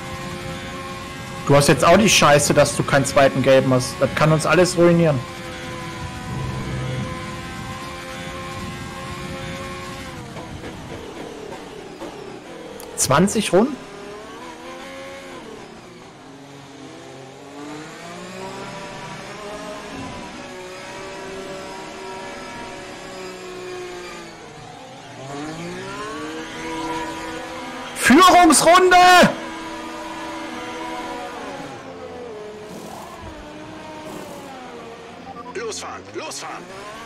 Du hast jetzt auch die Scheiße, dass du keinen zweiten gelben hast. Das kann uns alles ruinieren. zwanzig Runden? Führungsrunde!
Losfahren, losfahren!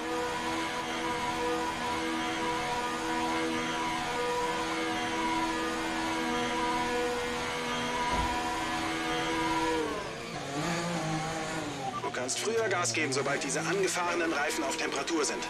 Du kannst früher Gas geben, sobald diese angefahrenen Reifen auf Temperatur sind.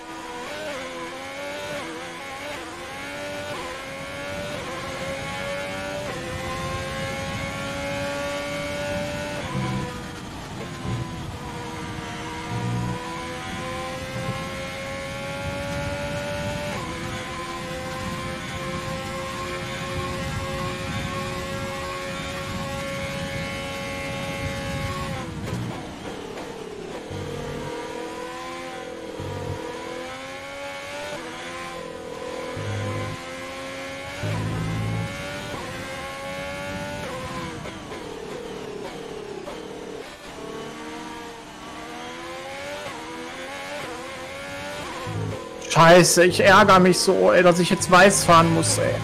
Scheiße, ich ärgere mich so, ey, dass ich jetzt weiß fahren muss, ey.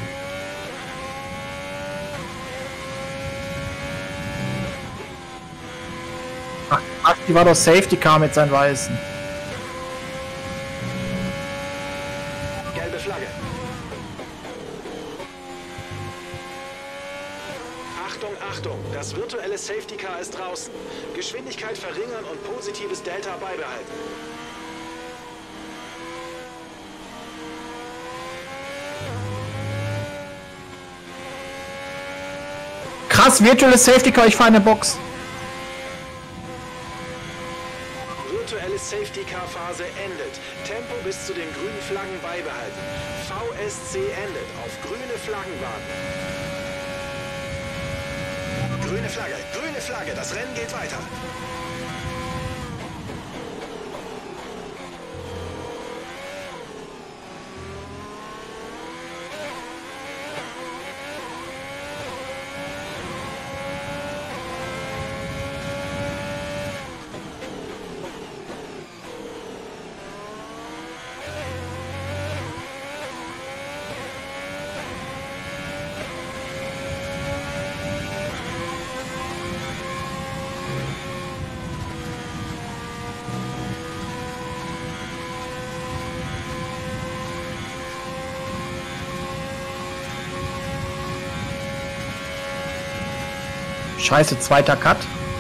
Ach, ach, die war doch Safety Car mit seinen Weißen.
Gelbe Flagge. Achtung, Achtung, das virtuelle Safety Car ist draußen. Geschwindigkeit verringern und positives Delta beibehalten.
Krass, virtuelles Safety Car, ich fahre eine Box.
Virtuelle Safety Car Phase endet. Tempo bis zu den grünen Flaggen beibehalten. V S C endet. Auf grüne Flaggen warten. Grüne Flagge, grüne Flagge, das Rennen geht weiter.
Scheiße, zweiter Cut.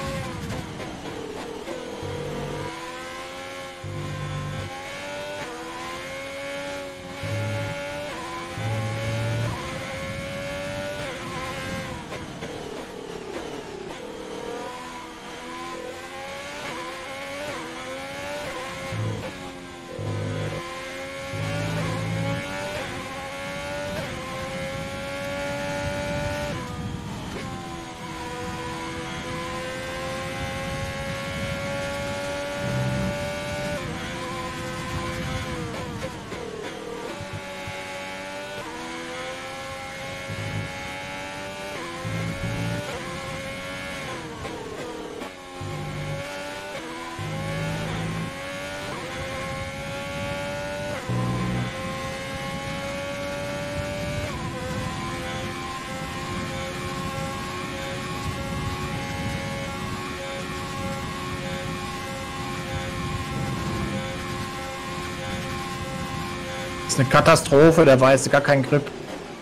Das ist eine Katastrophe, der weiße, gar kein Grip.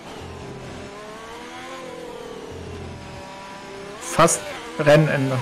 Fast Rennende.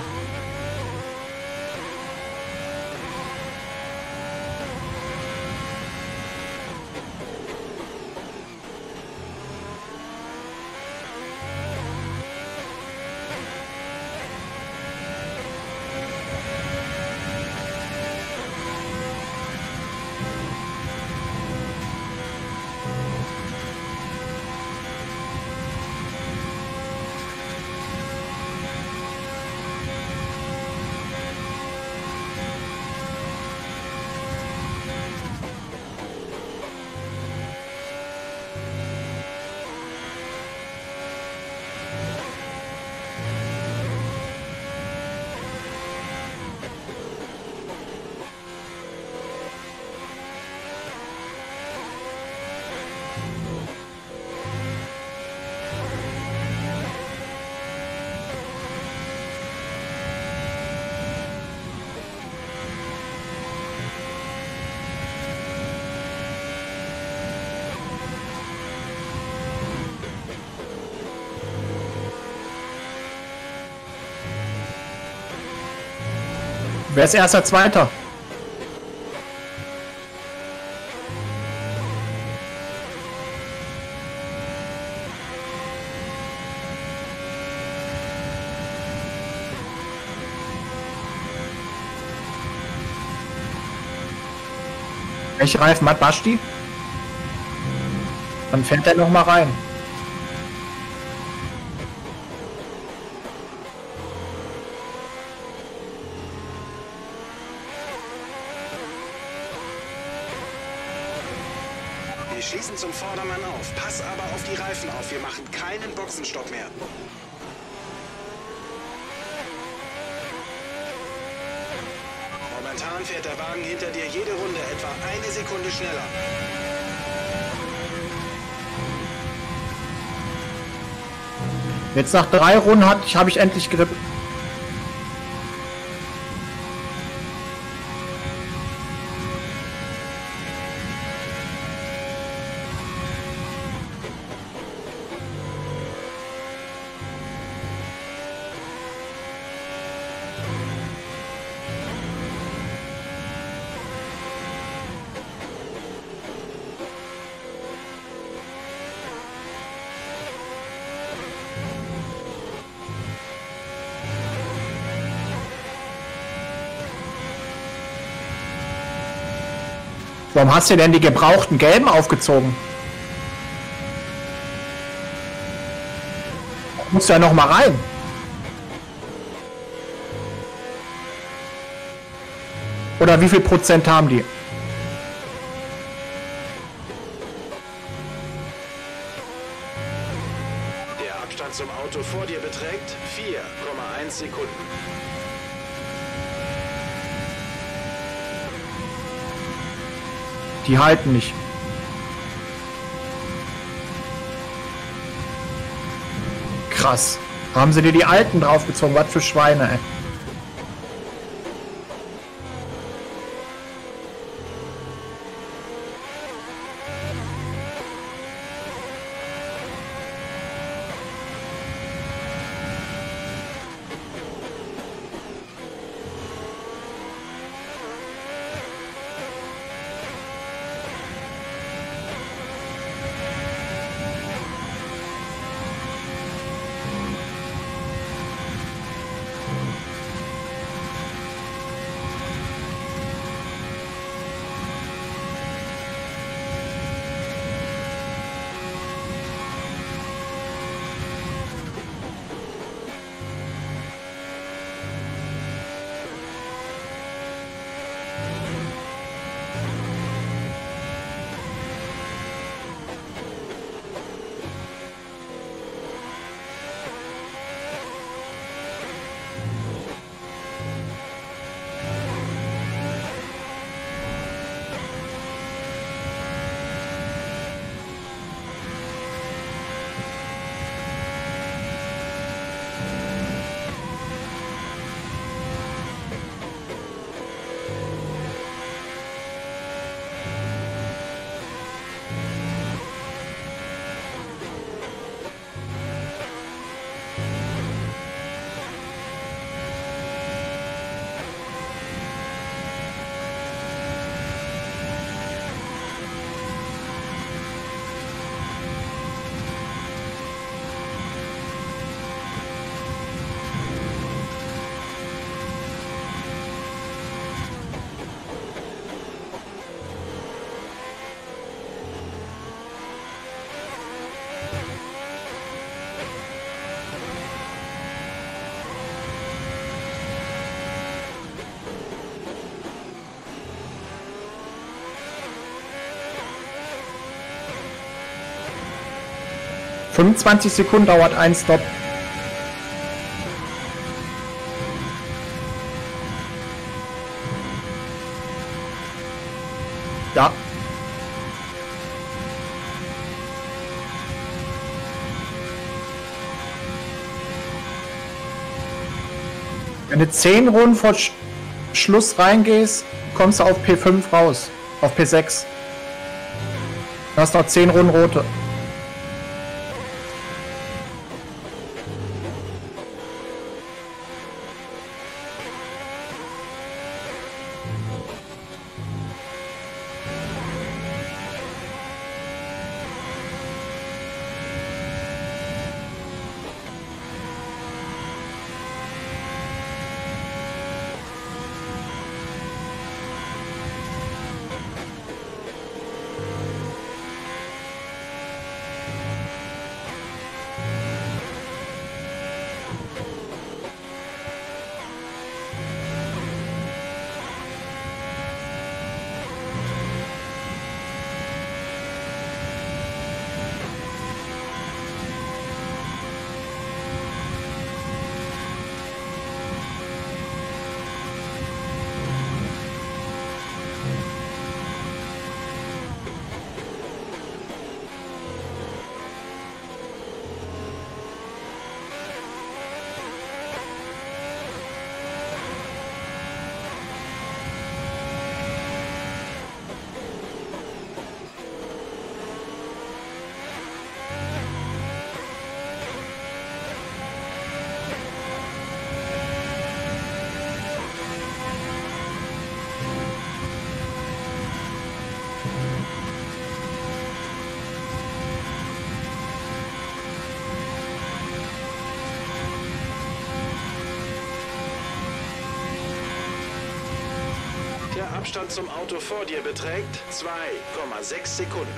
Wer ist erster, zweiter? Welche Reifen hat Basti? Dann fährt er noch mal rein.
Wir schießen zum Vordermann auf. Pass aber auf die Reifen auf. Wir machen keinen Boxenstopp mehr. Momentan fährt der Wagen hinter dir jede Runde etwa eine Sekunde schneller.
Jetzt nach drei Runden habe ich endlich Grip. Warum hast du denn die gebrauchten gelben aufgezogen? Musst du ja noch mal rein. Oder wie viel Prozent haben die?
Der Abstand zum Auto vor dir beträgt vier Komma eins Sekunden.
Die halten nicht. Krass. Haben sie dir die alten draufgezogen? Was für Schweine, ey. fünfundzwanzig Sekunden dauert ein Stop. Ja. Wenn du zehn Runden vor Sch Schluss reingehst, kommst du auf P fünf raus. Auf P sechs. Du hast noch zehn Runden rote.
Der Abstand zum Auto vor dir beträgt zwei Komma sechs Sekunden.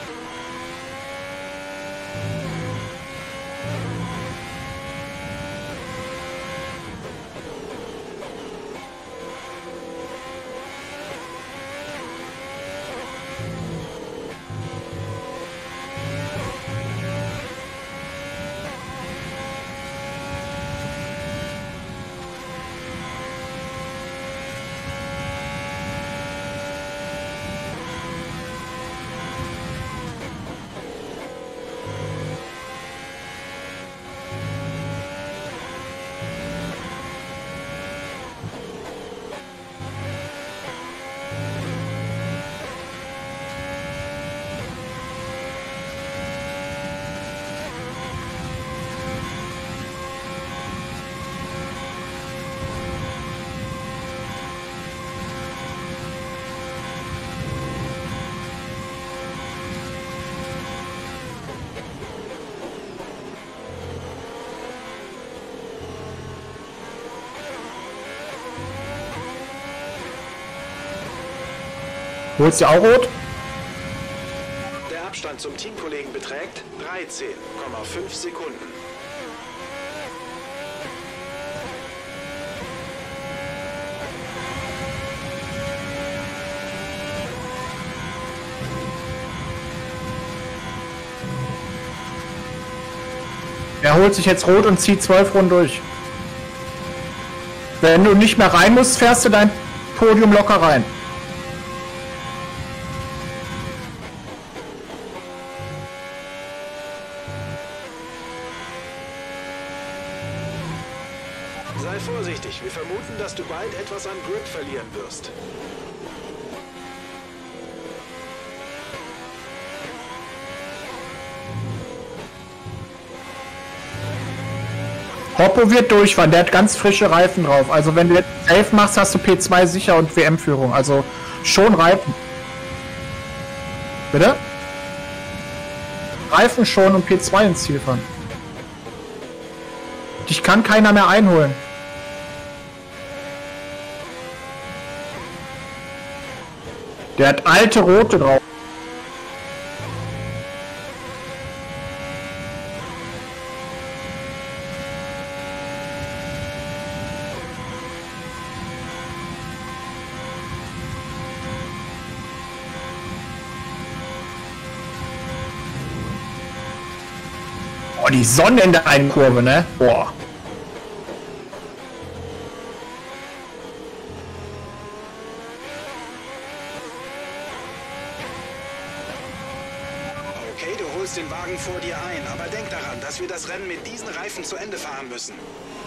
Holst du auch rot?
Der Abstand zum Teamkollegen beträgt dreizehn Komma fünf Sekunden.
Er holt sich jetzt rot und zieht zwölf Runden durch. Wenn du nicht mehr rein musst, fährst du dein Podium locker rein.
Sei vorsichtig, wir vermuten, dass du bald etwas an Grip verlieren wirst.
Hoppo wird durchfahren, der hat ganz frische Reifen drauf. Also wenn du jetzt safe machst, hast du P zwei sicher und W M-Führung. Also schon Reifen. Bitte? Reifen schon und P zwei ins Ziel fahren. Dich kann keiner mehr einholen. Der hat alte rote drauf. die Sonne in der einen Kurve, ne? Boah.
Okay, du holst den Wagen vor dir ein, aber denk daran, dass wir das Rennen mit diesen Reifen zu Ende fahren müssen.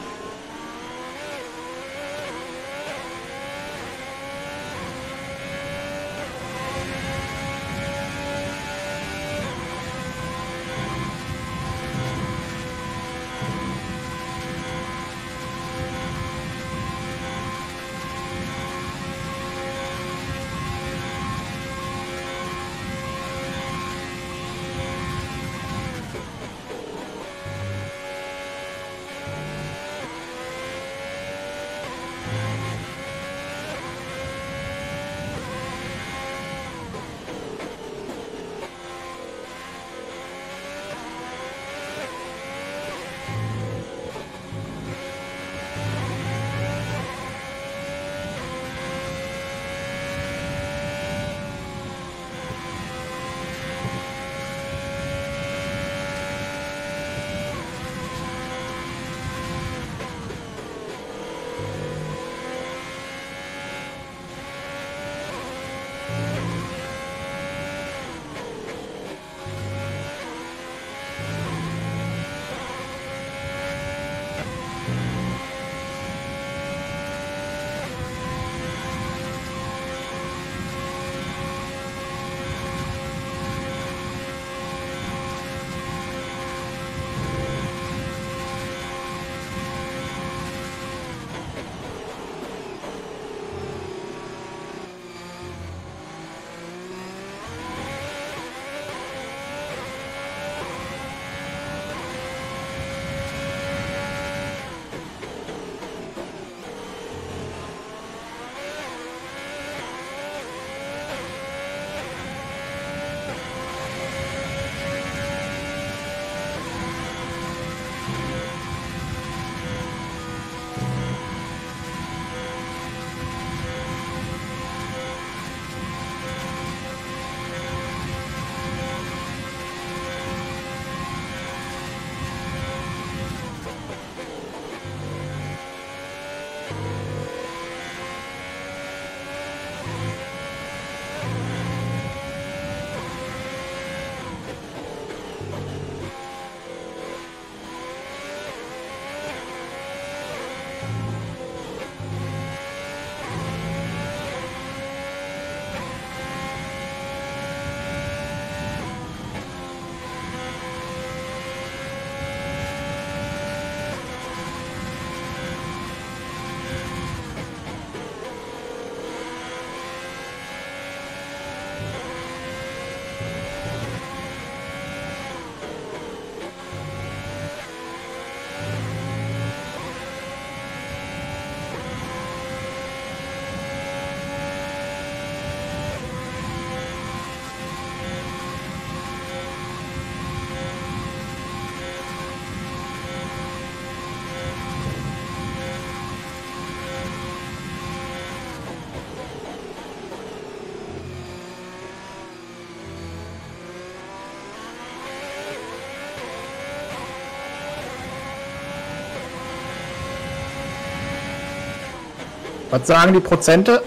Was sagen die Prozente?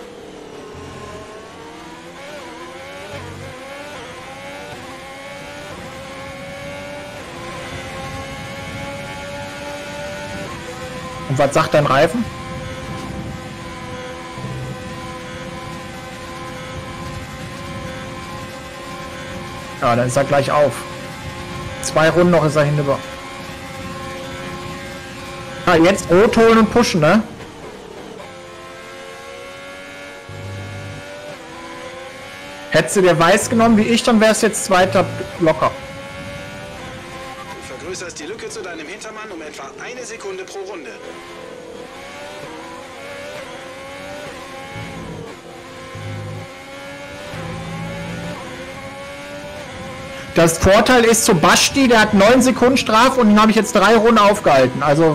Und was sagt dein Reifen? Ja, dann ist er gleich auf. Zwei Runden noch ist er hinüber. Ja, jetzt rot holen und pushen, ne? Hättest du dir weiß genommen wie ich, dann wär's jetzt zweiter locker.
Du vergrößerst die Lücke zu deinem Hintermann um etwa eine Sekunde pro Runde.
Das Vorteil ist zu Basti, der hat neun Sekunden Strafe und den habe ich jetzt drei Runden aufgehalten. Also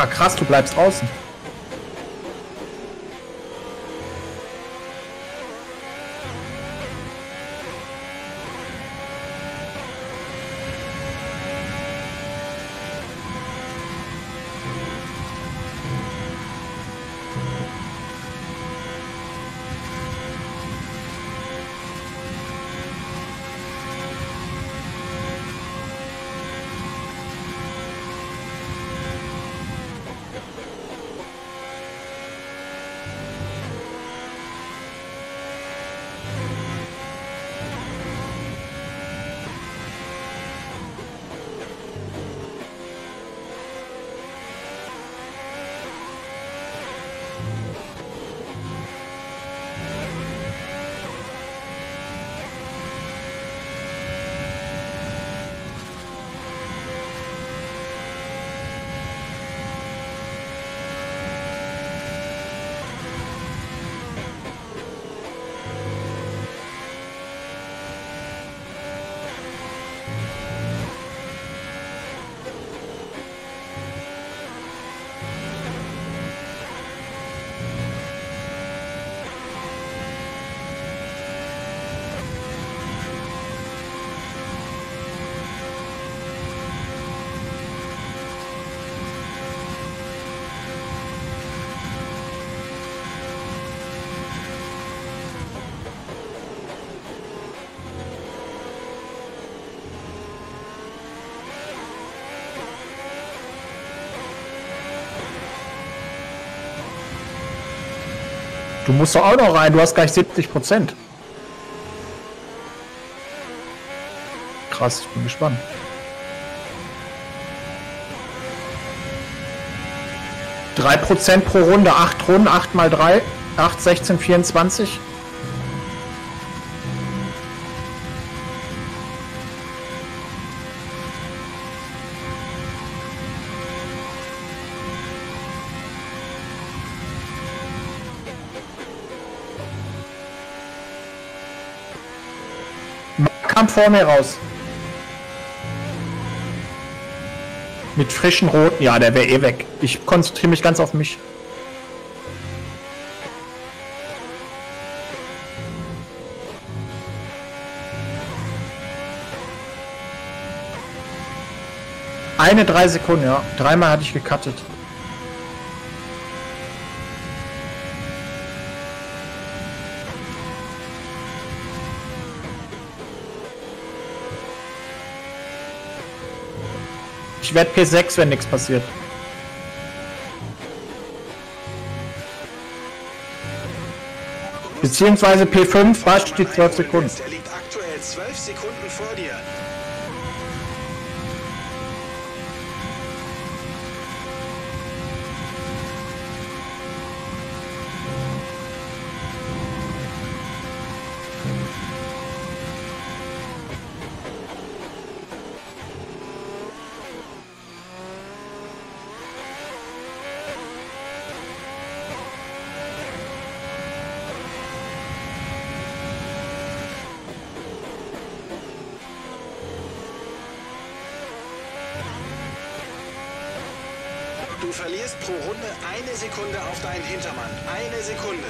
Ah krass, du bleibst draußen. Du musst doch auch noch rein, du hast gleich siebzig Prozent. Krass, ich bin gespannt. drei Prozent pro Runde, acht Runden, acht mal drei, acht, sechzehn, vierundzwanzig. Kam vor mir raus. Mit frischen Roten, ja, der wäre eh weg. Ich konzentriere mich ganz auf mich. Eine drei Sekunden, ja. Dreimal hatte ich gecuttet. Ich werde P sechs, wenn nichts passiert. Beziehungsweise P fünf, rasch die zwölf Sekunden.
Der liegt aktuell zwölf Sekunden vor dir. Du verlierst pro Runde eine Sekunde auf deinen Hintermann. Eine Sekunde.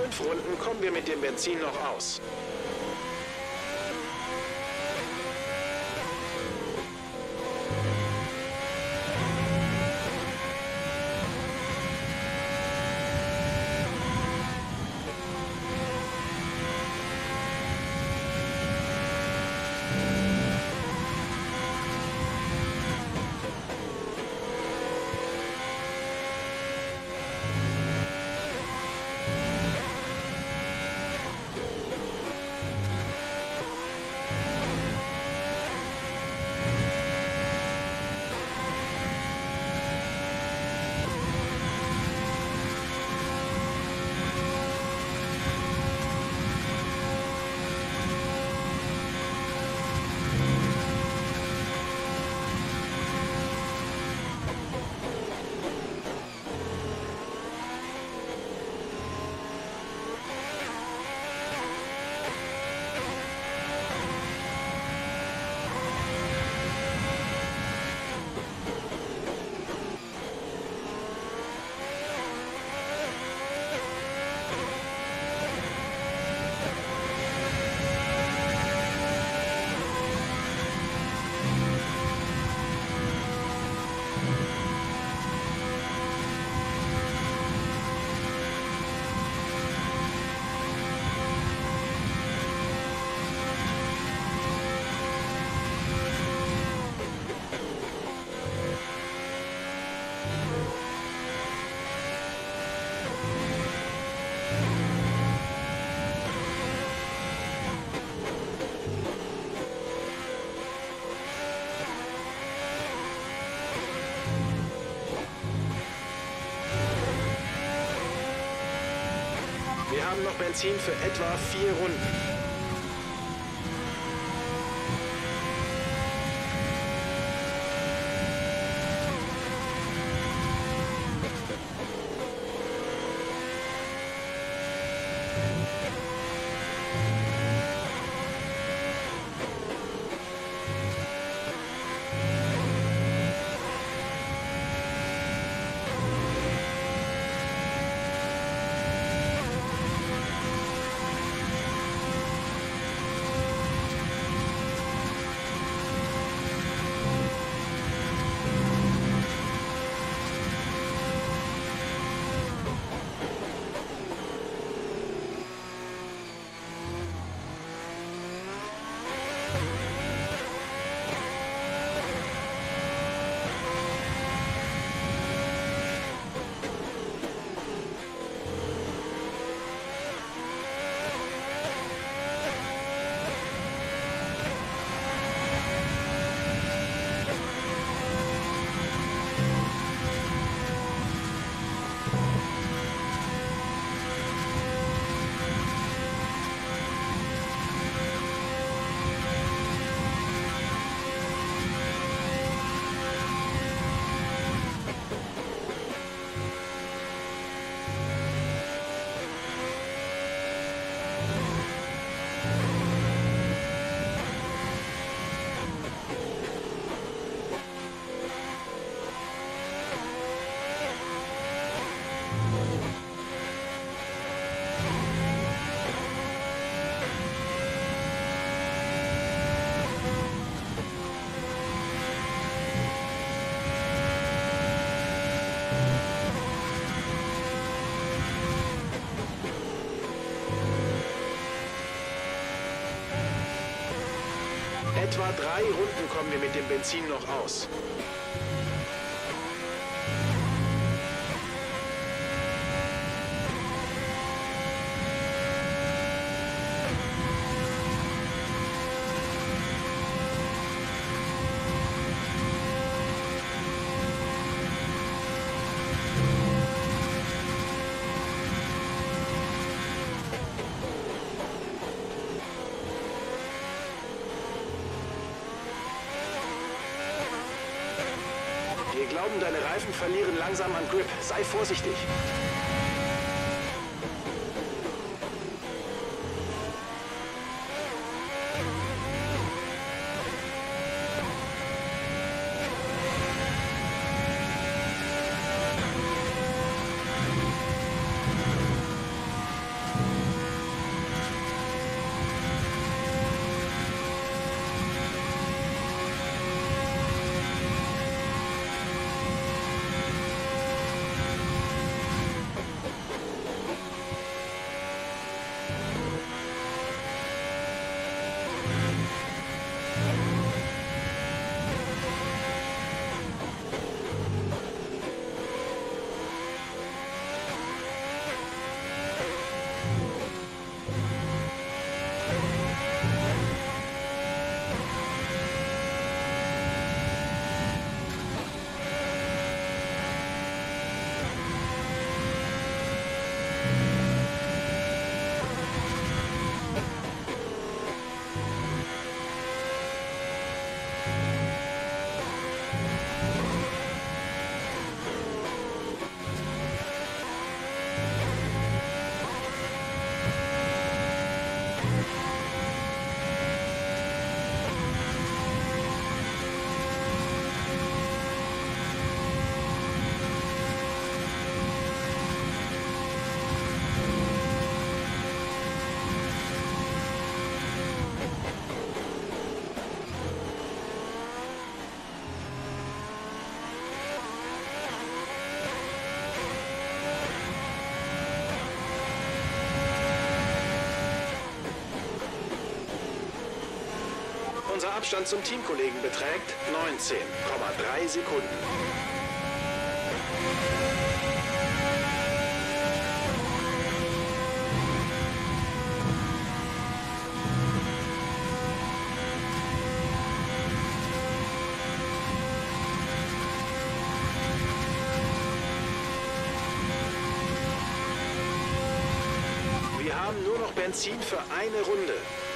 fünf Runden kommen wir mit dem Benzin noch aus. Wir haben noch Benzin für etwa vier Runden. Etwa drei Runden kommen wir mit dem Benzin noch aus. Wir glauben, deine Reifen verlieren langsam an Grip. Sei vorsichtig. Abstand zum Teamkollegen beträgt neunzehn Komma drei Sekunden. Wir haben nur noch Benzin für eine Runde.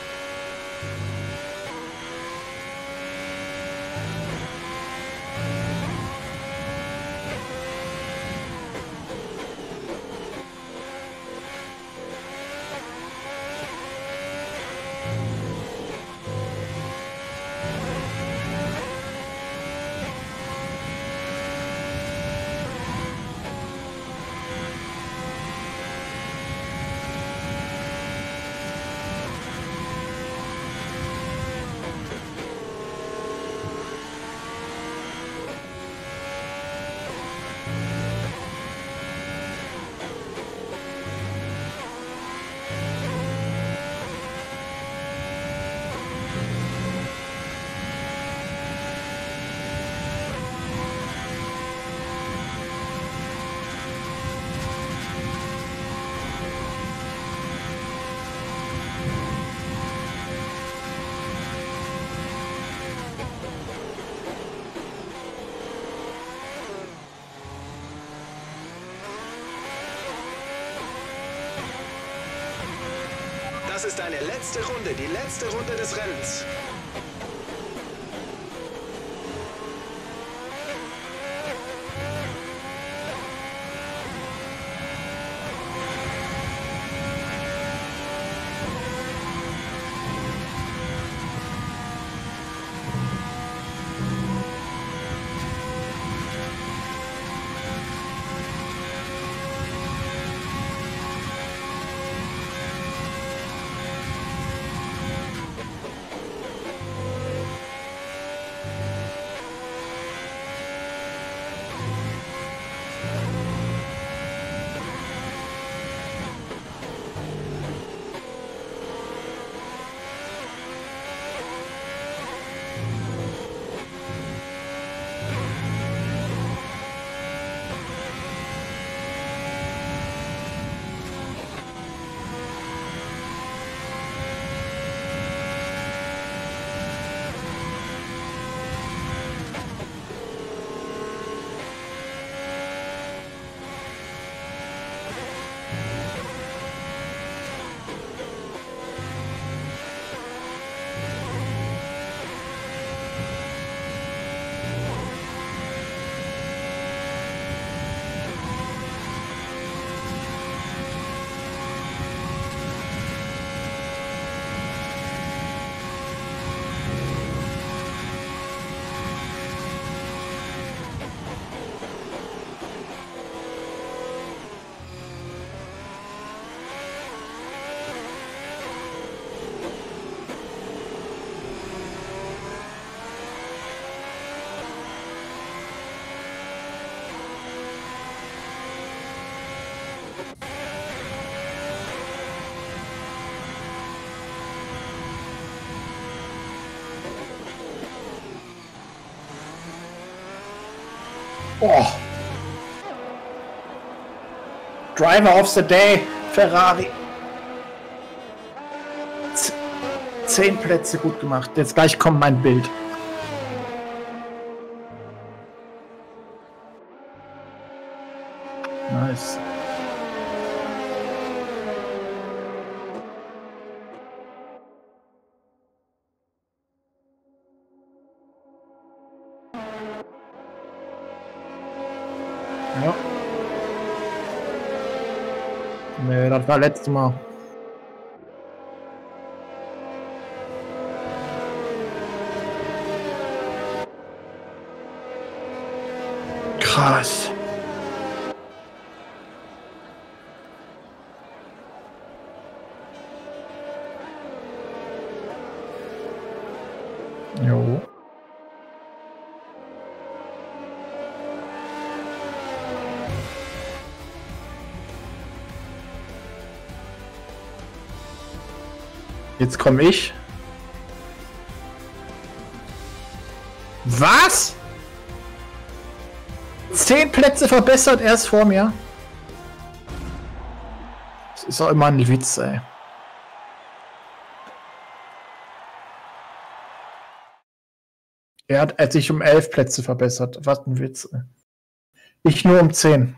Das ist deine letzte Runde, die letzte Runde des Rennens.
Oh. Driver of the Day, Ferrari. Z zehn Plätze gut gemacht. Jetzt gleich kommt mein Bild. Nice. Ja. Nee, das war letztes Mal. Krass. Jo. Jetzt komme ich. Was? Zehn Plätze verbessert erst vor mir. Das ist auch immer ein Witz, ey. Er hat, er hat sich um elf Plätze verbessert. Was ein Witz, ey. Ich nur um zehn.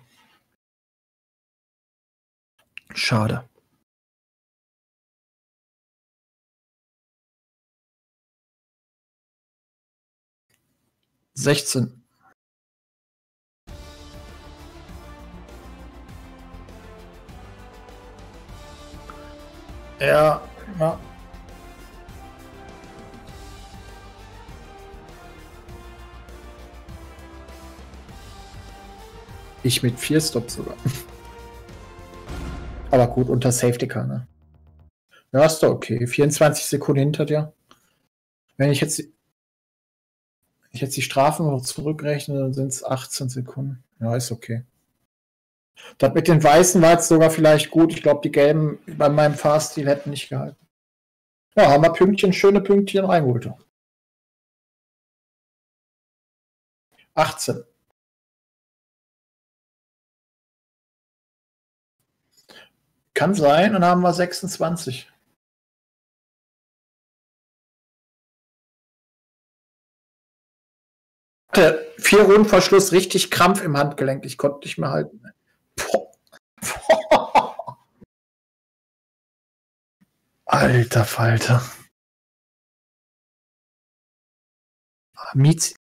Schade. sechzehn. Ja, ja. Ich mit vier Stops sogar. Aber gut, unter Safety Car, ne? Ja, ist doch okay. vierundzwanzig Sekunden hinter dir. Wenn ich jetzt, ich jetzt die Strafen noch zurückrechne, dann sind es achtzehn Sekunden. Ja, ist okay. Das mit den Weißen war jetzt sogar vielleicht gut. Ich glaube, die Gelben bei meinem Fahrstil hätten nicht gehalten. Ja, haben wir Pünktchen, schöne Pünktchen reingeholt. achtzehn. Kann sein, und dann haben wir sechsundzwanzig. Hatte vier Runden Verschluss, richtig Krampf im Handgelenk. Ich konnte nicht mehr halten. Boah. Boah. Alter Falter. Mietz.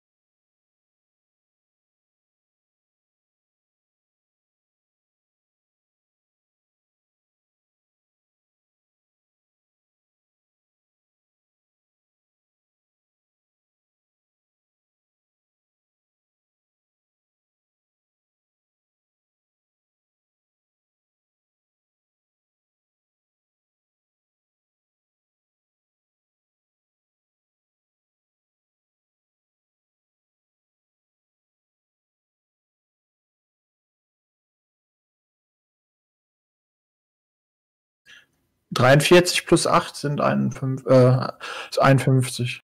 dreiundvierzig plus acht sind einundfünfzig.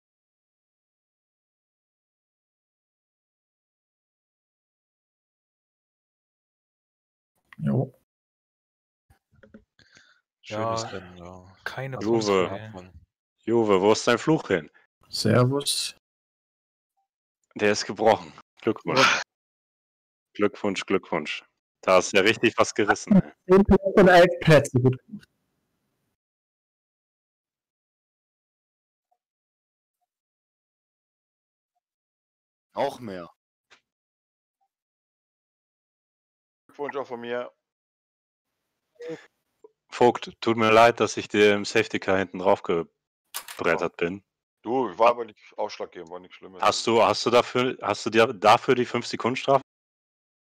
Jo.
Schönes
Ja,
Rennen, ja.
keine
Juve,
Punkte.
Juve, wo ist dein Fluch hin?
Servus.
Der ist gebrochen. Glückwunsch. Glückwunsch, Glückwunsch. Da hast du ja richtig was gerissen. ey.
zehn Plätze und elf Plätze. Gut.
Auch mehr.
Glückwunsch auch von mir.
Vogt, tut mir leid, dass ich dir im Safety Car hinten drauf gebrettert bin.
Du, war aber nicht ausschlaggebend, war nichts Schlimmes.
Hast du, hast du dafür, hast du dir dafür die fünf Sekunden Strafe